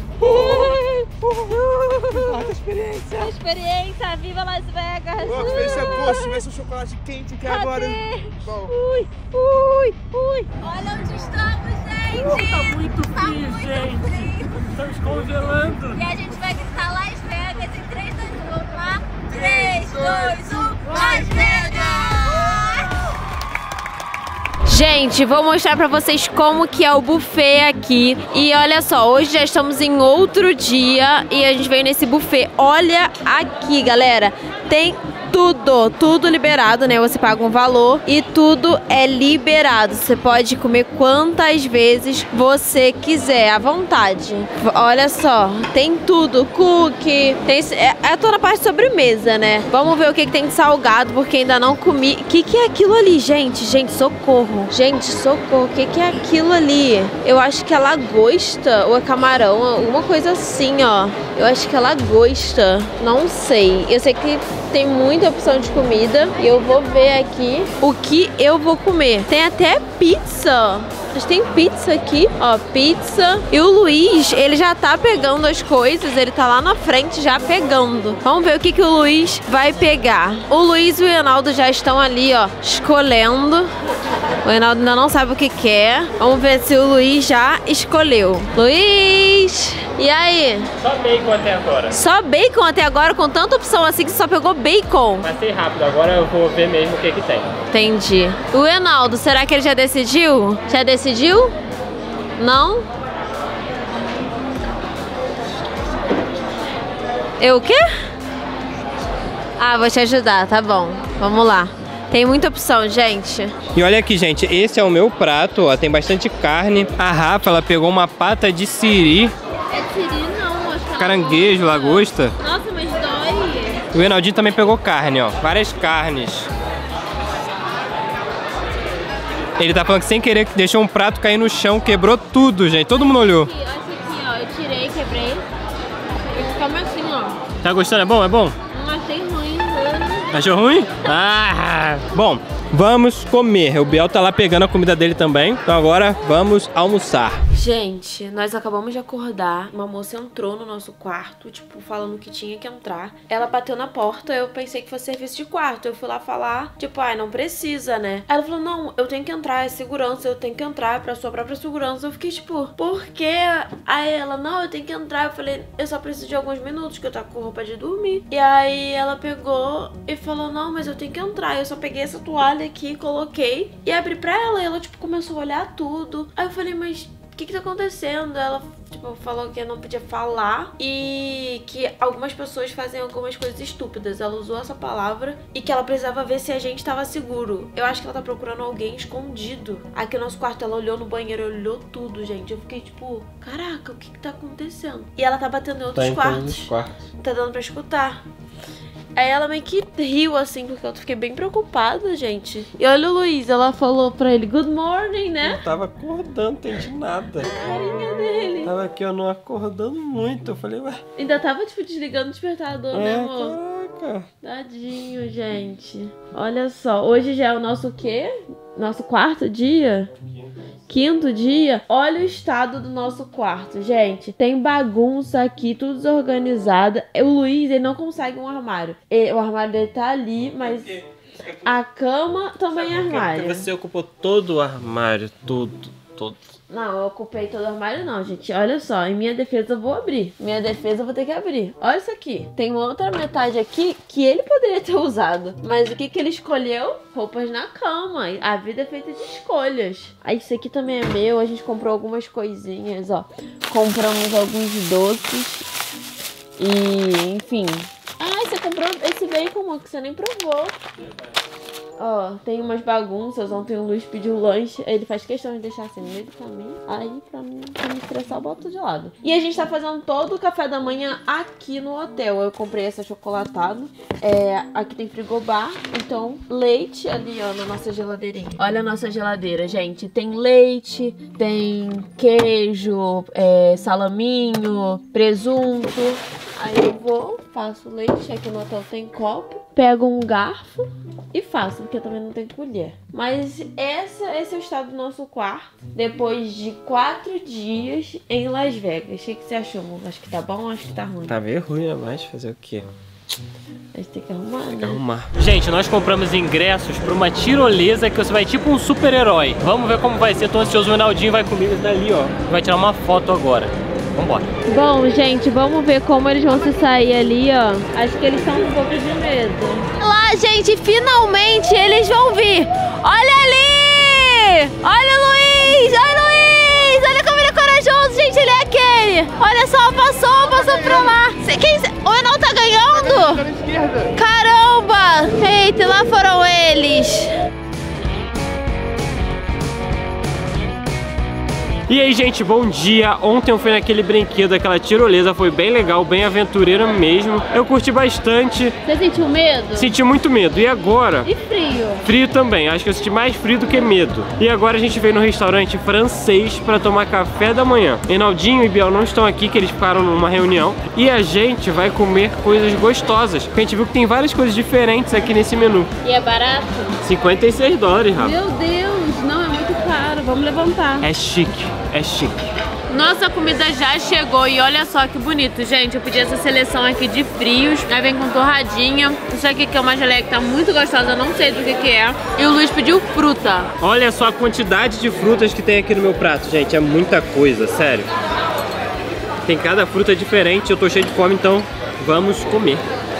Experiência. Experiência, viva Las Vegas. Pô, que experiência boa. Se tivesse um chocolate quente aqui agora. Bom. Ui. Olha onde estamos, gente. Tá muito frio, gente. Estamos congelando. E a gente vai gritar Las Vegas em 3, 2, 1. Vamos lá? 3, 2, 1. Las Vegas! Gente, vou mostrar pra vocês como que é o buffet aqui. E olha só, hoje já estamos em outro dia e a gente veio nesse buffet. Olha aqui, galera. Tem tudo liberado, né? Você paga um valor e tudo é liberado. Você pode comer quantas vezes você quiser, à vontade. Olha só, tem tudo, cookie, tem... É toda a parte de sobremesa, né? Vamos ver o que tem de salgado, porque ainda não comi. O que é aquilo ali, gente? Gente, socorro. Gente, socorro. O que é aquilo ali? Eu acho que é lagosta ou é camarão, alguma coisa assim, ó. Eu acho que é lagosta. Não sei. Eu sei que tem muita opção de comida e eu vou ver aqui o que eu vou comer. Tem até pizza. Mas tem pizza aqui, ó, pizza. E o Luiz, ele já tá pegando as coisas, ele tá lá na frente já pegando. Vamos ver o que o Luiz vai pegar. O Luiz e o Reinaldo já estão ali, ó, escolhendo. O Reinaldo ainda não sabe o que quer. Vamos ver se o Luiz já escolheu. Luiz! E aí? Só bacon até agora. Só bacon até agora, com tanta opção assim que só pegou bacon? Passei rápido, agora eu vou ver mesmo o que tem. Entendi. O Reinaldo, será que ele já decidiu? Já decidiu? Não? Eu o quê? Ah, vou te ajudar, tá bom. Vamos lá. Tem muita opção, gente. E olha aqui, gente, esse é o meu prato, ó, tem bastante carne. A Rafa, ela pegou uma pata de siri. É siri não, acho que Caranguejo, lagosta. Nossa, mas dói. O Reinaldinho também pegou carne, ó, várias carnes. Ele tá falando que sem querer deixou um prato cair no chão, quebrou tudo, gente. Todo mundo olhou. Aqui, olha isso aqui, ó. Eu tirei, quebrei. Ele fica assim, ó. Tá gostando? É bom? É bom? Não achei ruim. Achou ruim? Ah! Bom, vamos comer. O Biel tá lá pegando a comida dele também. Então agora vamos almoçar. Gente, nós acabamos de acordar. Uma moça entrou no nosso quarto, tipo, falando que tinha que entrar. Ela bateu na porta, eu pensei que fosse serviço de quarto. Eu fui lá falar, tipo, ai, não precisa, né? Ela falou, não, eu tenho que entrar, é segurança, eu tenho que entrar pra sua própria segurança. Eu fiquei, tipo, por quê? Aí ela, não, eu tenho que entrar. Eu falei, eu só preciso de alguns minutos, que eu tô com roupa de dormir. E aí ela pegou e falou, não, mas eu tenho que entrar. Eu só peguei essa toalha aqui, coloquei e abri pra ela. E ela, tipo, começou a olhar tudo. Aí eu falei, mas o que tá acontecendo? Ela, tipo, falou que eu não podia falar e que algumas pessoas fazem algumas coisas estúpidas. Ela usou essa palavra e que ela precisava ver se a gente tava seguro. Eu acho que ela tá procurando alguém escondido. Aqui no nosso quarto, ela olhou no banheiro, olhou tudo, gente. Eu fiquei tipo, caraca, o que tá acontecendo? E ela tá batendo em outros quartos. Tá dando pra escutar. Aí ela meio que riu assim, porque eu fiquei bem preocupada, gente. E olha o Luiz, ela falou pra ele, good morning, né? Eu tava acordando, não entendi nada. Carinha dele. Tava aqui, eu não acordando muito. Eu falei, ué. Ainda tava, tipo, desligando o despertador, né, amor? Caraca. Tadinho, gente. Olha só, hoje já é o nosso o quê? Nosso quarto dia? Quinto dia, olha o estado do nosso quarto, gente. Tem bagunça aqui, tudo desorganizado. O Luiz, ele não consegue um armário. O armário dele tá ali, mas a cama também é armário. Porque você ocupou todo o armário, todo. Não, eu ocupei todo o armário não, gente. Olha só, em minha defesa eu vou abrir. Minha defesa eu vou ter que abrir. Olha isso aqui. Tem uma outra metade aqui que ele poderia ter usado. Mas o que ele escolheu? Roupas na cama. A vida é feita de escolhas. Aí isso aqui também é meu. A gente comprou algumas coisinhas, ó. Compramos alguns doces. E, enfim. Ah, você comprou esse bacon, amor, que você nem provou. Ó, tem umas bagunças. Ontem o Luiz pediu lanche. Ele faz questão de deixar assim no meio do caminho. Aí, pra me estressar, eu boto de lado. E a gente tá fazendo todo o café da manhã aqui no hotel. Eu comprei esse achocolatado. Aqui tem frigobar. Então, leite ali, ó, na nossa geladeirinha. Olha a nossa geladeira, gente. Tem leite, tem queijo, salaminho, presunto. Aí eu faço leite. Aqui no hotel tem copo. Pego um garfo e faço, porque eu também não tenho colher. Mas esse é o estado do nosso quarto, depois de 4 dias em Las Vegas. O que você achou, amor? Acho que tá bom ou acho que tá ruim? Tá meio ruim, né? Mas fazer o quê? A gente tem que arrumar, né? Gente, nós compramos ingressos pra uma tirolesa que você vai tipo um super-herói. Vamos ver como vai ser. Tô ansioso, o Ronaldinho vai comigo dali, ó. Vai tirar uma foto agora. Vambora. Bom, gente, vamos ver como eles vão se sair ali, ó. Acho que eles estão com um pouco de medo. Lá, gente, finalmente eles vão vir. Olha ali! Olha o Luiz! Olha o Luiz! Olha como ele é corajoso, gente, ele é aquele. Olha só, passou pra lá. O Enal tá ganhando? Caramba! Eita, lá foram eles. E aí, gente, bom dia. Ontem eu fui naquele brinquedo, aquela tirolesa, foi bem legal, bem aventureira mesmo. Eu curti bastante. Você sentiu medo? Senti muito medo. E agora? E frio? Frio também, acho que eu senti mais frio do que medo. E agora a gente veio no restaurante francês pra tomar café da manhã. Reinaldinho e Biel não estão aqui, que eles ficaram numa reunião. E a gente vai comer coisas gostosas, porque a gente viu que tem várias coisas diferentes aqui nesse menu. E é barato? $56, Rafa. Meu Deus, não, é muito caro. Vamos levantar. É chique, é chique. Nossa comida já chegou e olha só que bonito, gente. Eu pedi essa seleção aqui de frios. Aí vem com torradinha. Isso aqui que é uma geleia que tá muito gostosa, eu não sei do que é. E o Luiz pediu fruta. Olha só a quantidade de frutas que tem aqui no meu prato, gente. É muita coisa, sério. Tem cada fruta diferente, eu tô cheio de fome, então vamos comer.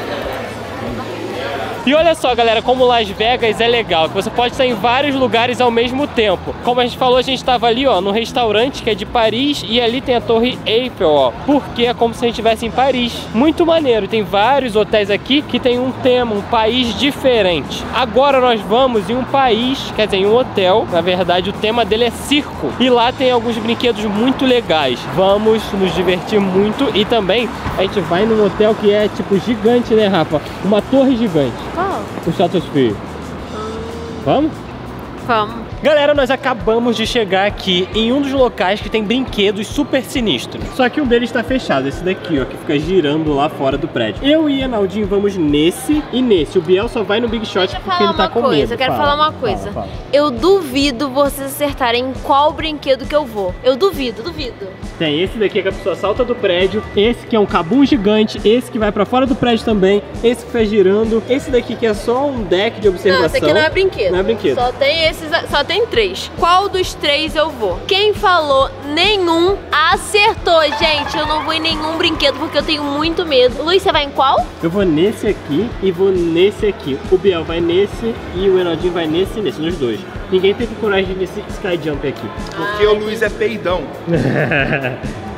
E olha só, galera, como Las Vegas é legal, que você pode estar em vários lugares ao mesmo tempo. Como a gente falou, a gente estava ali, ó, no restaurante que é de Paris, e ali tem a Torre Eiffel, ó, porque é como se a gente estivesse em Paris. Muito maneiro, tem vários hotéis aqui que tem um tema, um país diferente. Agora nós vamos em um país, quer dizer, em um hotel, na verdade o tema dele é circo, e lá tem alguns brinquedos muito legais. Vamos nos divertir muito e também a gente vai num hotel que é tipo gigante, né, Rafa? Uma torre gigante. Qual? O Stratosphere. Vamos? Vamos. Galera, nós acabamos de chegar aqui em um dos locais que tem brinquedos super sinistros. Só que um deles está fechado, esse daqui, ó, que fica girando lá fora do prédio. Eu e Reinaldinho vamos nesse e nesse. O Biel só vai no Big Shot porque ele tá com medo. Eu quero falar uma coisa. Fala. Eu duvido vocês acertarem em qual brinquedo que eu vou. Eu duvido. Tem esse daqui que a pessoa salta do prédio, esse que é um cabum gigante, esse que vai pra fora do prédio também, esse que fica girando, esse daqui que é só um deck de observação. Não, esse aqui não é brinquedo. Não é brinquedo. Só tem 3. Qual dos 3 eu vou? Quem falou nenhum acertou, gente. Eu não vou em nenhum brinquedo porque eu tenho muito medo. Luiz, você vai em qual? Eu vou nesse aqui e vou nesse aqui. O Biel vai nesse e o Reinaldinho vai nesse e nesse, nos dois. Ninguém teve coragem nesse sky jump aqui. Porque o Luiz é peidão.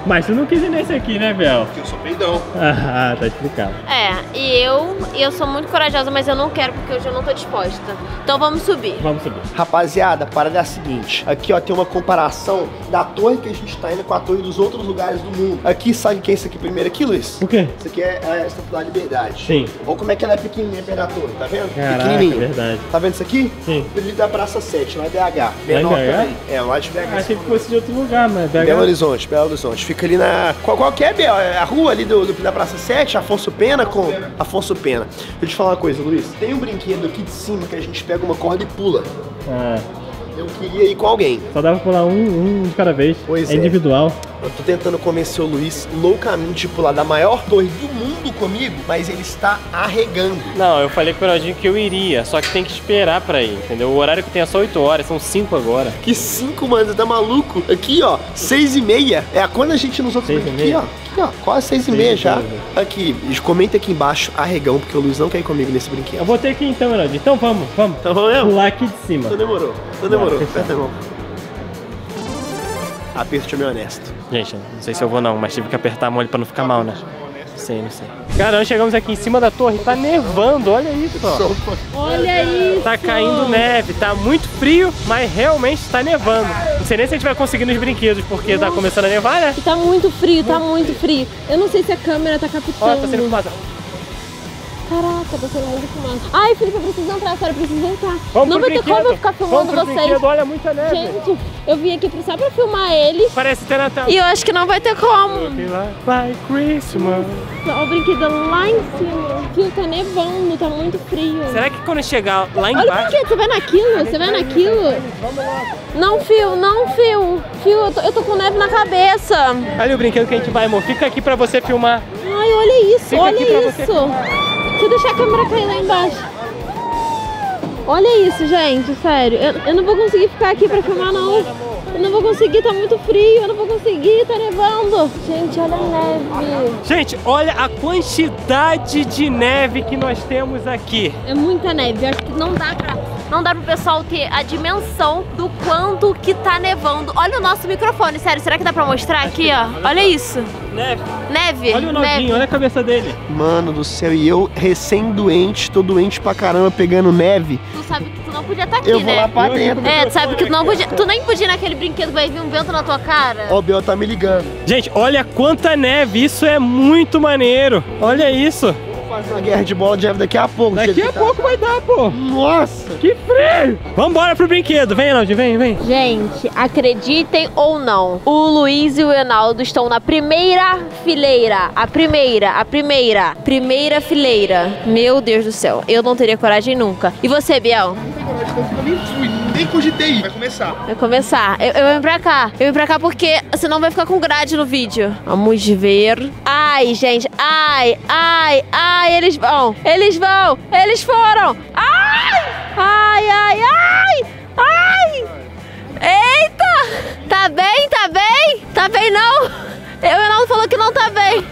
Mas tu não quis ir nesse aqui, né, Bel? Porque eu sou peidão. Ah, tá explicado. E eu sou muito corajosa, mas eu não quero porque hoje eu não tô disposta. Então vamos subir. Vamos subir. Rapaziada, a parada é a seguinte. Aqui, ó, tem uma comparação da torre que a gente tá indo com a torre dos outros lugares do mundo. Aqui, sabe o que é isso aqui primeiro aqui, Luiz? O quê? Isso aqui é a Estátua da Liberdade. Sim. Olha como é que ela é pequenininha perto da torre, tá vendo? Caraca, Pequenininha. verdade. Tá vendo isso aqui? Sim. Ali da Praça 7, lá em BH. Lá em Menor BH? também. É, lá de BH. Achei que fosse de outro lugar, mas BH... Belo Horizonte, Belo Horizonte. Fica ali na... Qual que é, Bel? A rua ali da Praça 7, Afonso Pena com... Afonso Pena. Deixa eu te falar uma coisa, Luiz. Tem um brinquedo aqui de cima que a gente pega uma corda e pula. Ah, Eu queria ir com alguém. só dava pra pular um de cada vez. Pois é é. individual. Eu tô tentando convencer o Luiz loucamente de pular da maior torre do mundo comigo, mas ele está arregando. Não, eu falei pro Ronaldinho que eu iria, só que tem que esperar pra ir, entendeu? O horário que tem é só 8 horas, são 5 agora. Que 5, mano, você tá maluco? Aqui, ó, 6h30. É quando a gente nos outros... 6h30? Aqui, ó, quase 6h30 já. Aqui, comenta aqui embaixo, arregão, porque o Luiz não quer ir comigo nesse brinquedo. Eu vou ter que ir então, Ronaldinho. Então vamos. Então vamos mesmo? Pular aqui de cima. Então demorou. Aperta a mão. Aperto meu honesto. Gente, não sei se eu vou não, mas tive que apertar a mão ali pra não ficar mal, né? Não sei. Cara, nós chegamos aqui em cima da torre, tá nevando, olha isso, ó. Olha isso! Tá caindo neve, tá muito frio, mas realmente tá nevando. Não sei nem se a gente vai conseguir nos brinquedos, porque tá começando a nevar, né? E tá muito frio, tá muito frio. Eu não sei se a câmera tá captando. Olha, tá sendo fumaça. Caraca, tá sendo muito fumaça. Ai, Felipe, eu preciso entrar, sério, eu preciso voltar. Vamos Não pro vai ter brinquedo. como eu ficar filmando Vamos pro vocês. brinquedo, olha muita neve. Gente, eu vim aqui só pra filmar eles. Parece ter Natal. E eu acho que não vai ter como. By Christmas. Ó, o brinquedo lá em cima. Fio, tá nevando, tá muito frio. Será que quando chegar lá Olha o embaixo... brinquedo, você vai naquilo? Você vai naquilo? Não, Fio. Fio, eu tô com neve na cabeça. Olha o brinquedo que a gente vai, amor. Fica aqui pra você filmar. Ai, olha isso, Fica aqui pra olha você isso. Deixa eu deixar a câmera cair lá embaixo. Olha isso, gente, sério. Eu não vou conseguir ficar aqui pra filmar, não. Eu não vou conseguir, tá muito frio. Eu não vou conseguir, tá nevando. Gente, olha a neve. Gente, olha a quantidade de neve que nós temos aqui. É muita neve. Eu acho que não dá pro pessoal ter a dimensão do quanto que tá nevando. Olha o nosso microfone, sério. Será que dá pra mostrar aqui, ó? Olha isso. Neve. Olha o novinho, neve. olha a cabeça dele. Mano do céu, e eu recém-doente, tô doente pra caramba, pegando neve. Tu sabe que tu não podia estar aqui, Eu vou né? lá pra dentro. Tu sabe que tu não podia. Tu nem podia ir naquele brinquedo que vai vir um vento na tua cara. Ó, o Bel tá me ligando. Gente, olha quanta neve, isso é muito maneiro. Olha isso. Vou fazer uma guerra de bola de neve daqui a pouco. Daqui a pouco vai dar, pô. Nossa. Que frio. Vambora pro brinquedo. Vem, Enaldi, vem. Gente, acreditem ou não, o Luiz e o Enaldo estão na primeira fileira. A primeira fileira. Meu Deus do céu, eu não teria coragem nunca. E você, Biel? Eu nem fui, nem cogitei. Vai começar. Vai começar. Eu vim pra cá. Eu vim pra cá porque senão vai ficar com grade no vídeo. Vamos ver. Ai, gente. Ai. Eles vão. Eles foram. Ai. Eita. Tá bem? Tá bem não? O Enaldo falou que não tá bem.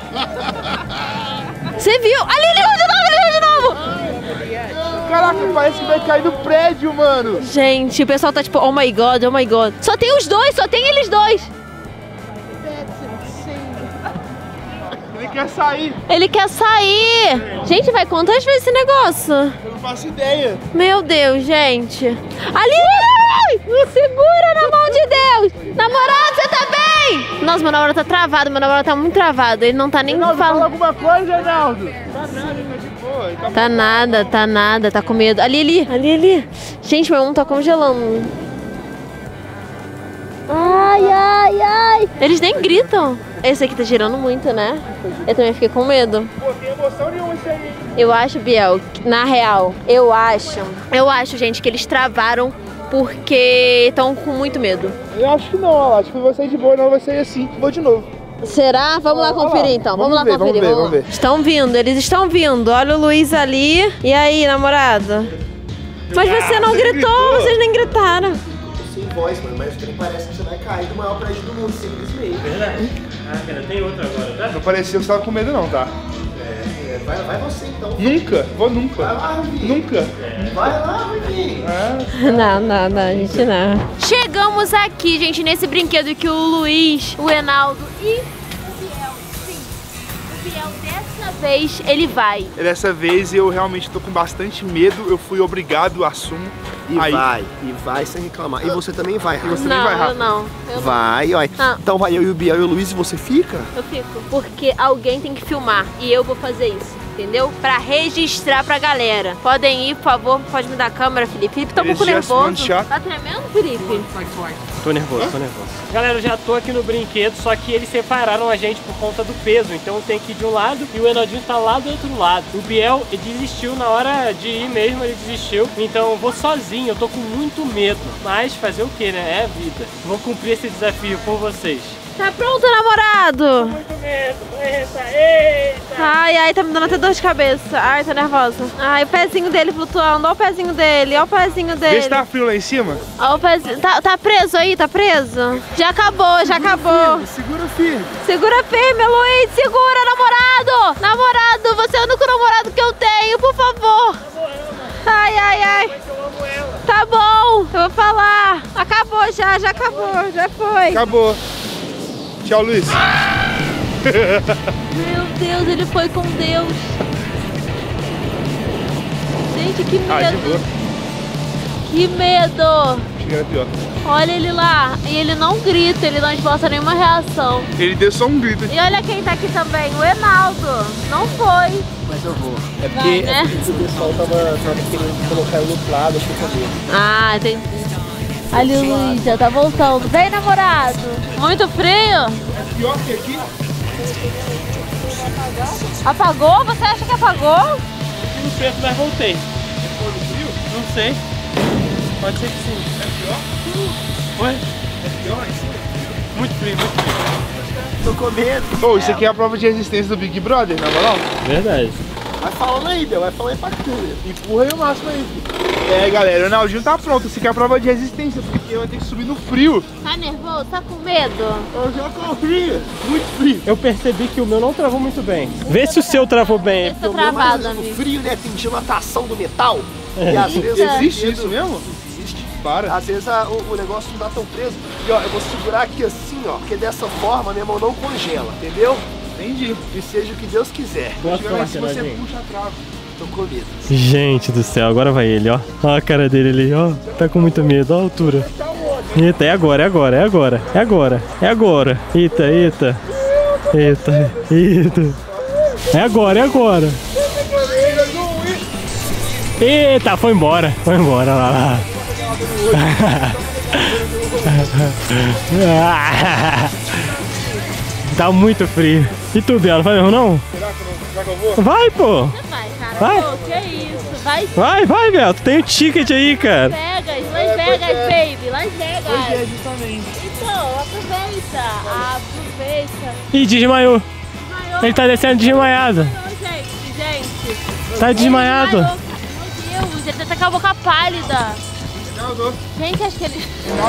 Você viu? Ali, ele errou de novo. Caraca, parece que vai cair do prédio, mano. Gente, o pessoal tá tipo, oh my god. Só tem os dois, só tem eles dois. Ele quer sair. Gente, vai quantas vezes esse negócio? Eu não faço ideia. Meu Deus, gente. Ali! Segura na mão de Deus. Namorado, você tá bem? Nossa, meu namorado tá travado. Meu namorado tá muito travado. Ele não tá nem Fala falando. alguma coisa, Arnaldo. Tá nada, tá de boa. Tá nada. Tá com medo. Ali. Gente, meu mundo tá congelando. Ai. Eles nem gritam. Esse aqui tá girando muito, né? Eu também fiquei com medo. Pô, tem emoção nenhuma isso aí. Eu acho, Biel, na real, eu acho, gente, que eles travaram porque estão com muito medo. Eu acho que não, ó. Acho que vai sair de boa, não vai sair assim. Vou de novo. Será? Vamos lá conferir então. Vamos lá conferir. Vamos ver. Eles estão vindo. Olha o Luiz ali. E aí, namorado? Mas você não gritou, vocês nem gritaram. Sem voz, mano, mas nem parece que você vai cair do maior prédio do mundo, simplesmente. Verdade. Ah, cara, tem outro agora, tá? Não parecia que você tava com medo, não, tá? Vai você então. Nunca, vou nunca. Vai lá, Rubi. Nunca. Vai lá, Rubi. Não, gente, não. Chegamos aqui, gente, nesse brinquedo que o Luiz, o Enaldo e o Biel, sim, o Biel dessa vez, ele vai. Dessa vez eu realmente tô com bastante medo, eu fui obrigado, assumo. E vai sem reclamar. E você também vai, Rafa. Você nem vai, Rafa. Não. Vai, olha. Ah. Então vai eu e o Biel e o Luiz e você fica? Eu fico, porque alguém tem que filmar e eu vou fazer isso. Entendeu? Pra registrar pra galera. Podem ir, por favor. Pode me dar a câmera, Felipe. Felipe tá um pouco nervoso. Tá tremendo, Felipe? Tô nervoso. Galera, eu já tô aqui no brinquedo, só que eles separaram a gente por conta do peso. Então eu tenho que ir de um lado e o Enaldinho tá lá do outro lado. O Biel desistiu na hora de ir mesmo, ele desistiu. Então eu vou sozinho, eu tô com muito medo. Mas fazer o que, né? É a vida. Vou cumprir esse desafio por vocês. Tá pronto, namorado? Muito medo, eita! Ai, tá me dando até dor de cabeça. Ai, tô nervosa. Ai, o pezinho dele flutuando. Olha o pezinho dele, olha o pezinho dele. Vê se tá frio lá em cima. Olha o pezinho. Tá preso aí, tá preso? Já acabou. Segura firme. Segura firme, Luiz. Segura, namorado. Namorado, você é o único namorado que eu tenho, por favor. Ai. Tá bom, eu vou falar. Acabou já acabou, já foi. Acabou. Tchau, Luiz. Meu Deus, ele foi com Deus. Gente, que De medo. boa. Que medo. Achei que era pior. Olha ele lá. E ele não grita, ele não esboça nenhuma reação. Ele deu só um grito. E olha quem tá aqui também, o Enaldo. Não foi. Mas eu vou. É Vai, né? o pessoal tava querendo colocar eu no outro lado, achei que eu ia. Ah, entendi. Ali o Luiz já tá voltando. Vem, namorado. Muito frio? É pior que aqui. Apagou? Você acha que apagou? Não sei, mas voltei. Foi no frio? Não sei. Pode ser que sim. É pior? Oi? É pior lá em cima? Muito frio. Tô com medo. Ô, isso aqui é a prova de resistência do Big Brother, na moral? Verdade. Vai falando aí, Biel. Vai falando aí pra tu. Empurra aí o máximo aí, filho. É, galera, o Enaldinho tá pronto. Isso aqui é a prova de resistência, porque eu vou ter que subir no frio. Tá nervoso? Tá com medo? Eu já tô frio. Muito frio. Eu percebi que o meu não travou muito bem. Vê se o seu travou bem. Tô travada, O amigo. frio, né? Tem dilatação do metal. E às vezes Existe isso mesmo? Existe. Para. Às vezes o negócio não tá tão preso. E ó, eu vou segurar aqui assim, ó. Porque dessa forma minha mão não congela, entendeu? Entendi. E seja o que Deus quiser. Boa Se tiver lá em sorte, cima, você Enaldinho. puxa a trave. Tô com medo. Gente do céu, agora vai ele, ó. Olha a cara dele ali, ó. Tá com muito medo, ó a altura. Eita, é agora. Eita. É agora. Eita, foi embora, lá. Tá muito frio. E tu, Biel, não vai mesmo não? Será que eu vou? Vai, pô. Você vai, cara. Vai. Pô, que isso? Vai sim. Vai, Biel. Tu tem o ticket aí, cara. Las Vegas, baby. Las Vegas. justamente. Então, aproveita. Ih, desmaiou. Desmaiou. Ele tá descendo desmaiado. Desmaiou, gente. Tá desmaiado. Ele desmaiou, cara. Meu Deus, ele tá com a boca pálida. Enaldo. Gente, acho que ele...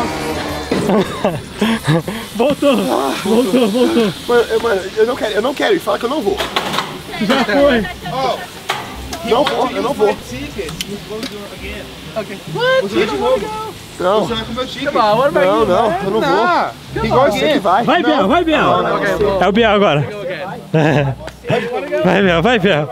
Voltou. Mano, eu não quero ir. Fala que eu não vou. Já foi. Eu não vou. Você vai de novo. Não. Você vai com o meu ticket. Não, eu não vou. Igual você que vai. Vai, Biel. É o Biel agora. Vai, Biel.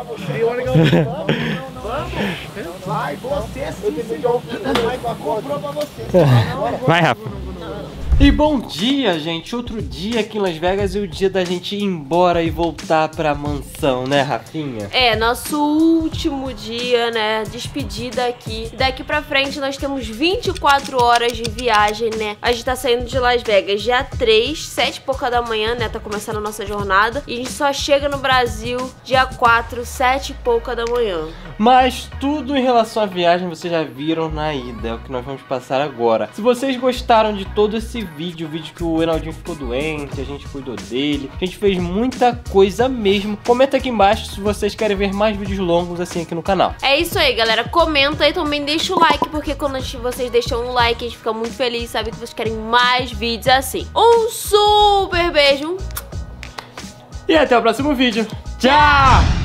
Vai, você sim, comprou pra você. Vai, Rafa. E bom dia, gente. Outro dia aqui em Las Vegas e o dia da gente ir embora e voltar pra mansão, né, Rafinha? É, nosso último dia, né, despedida aqui. Daqui pra frente nós temos 24 horas de viagem, né. A gente tá saindo de Las Vegas dia 3, 7 e pouca da manhã, né, tá começando a nossa jornada. E a gente só chega no Brasil dia 4, 7 e pouca da manhã. Mas tudo em relação à viagem vocês já viram na ida, é o que nós vamos passar agora. Se vocês gostaram de todo esse vídeo, o vídeo que o Enaldinho ficou doente, a gente cuidou dele, a gente fez muita coisa mesmo, comenta aqui embaixo se vocês querem ver mais vídeos longos assim aqui no canal. É isso aí, galera, comenta e também deixa o like, porque quando vocês deixam um like a gente fica muito feliz, sabe que vocês querem mais vídeos assim. Um super beijo! E até o próximo vídeo. Tchau!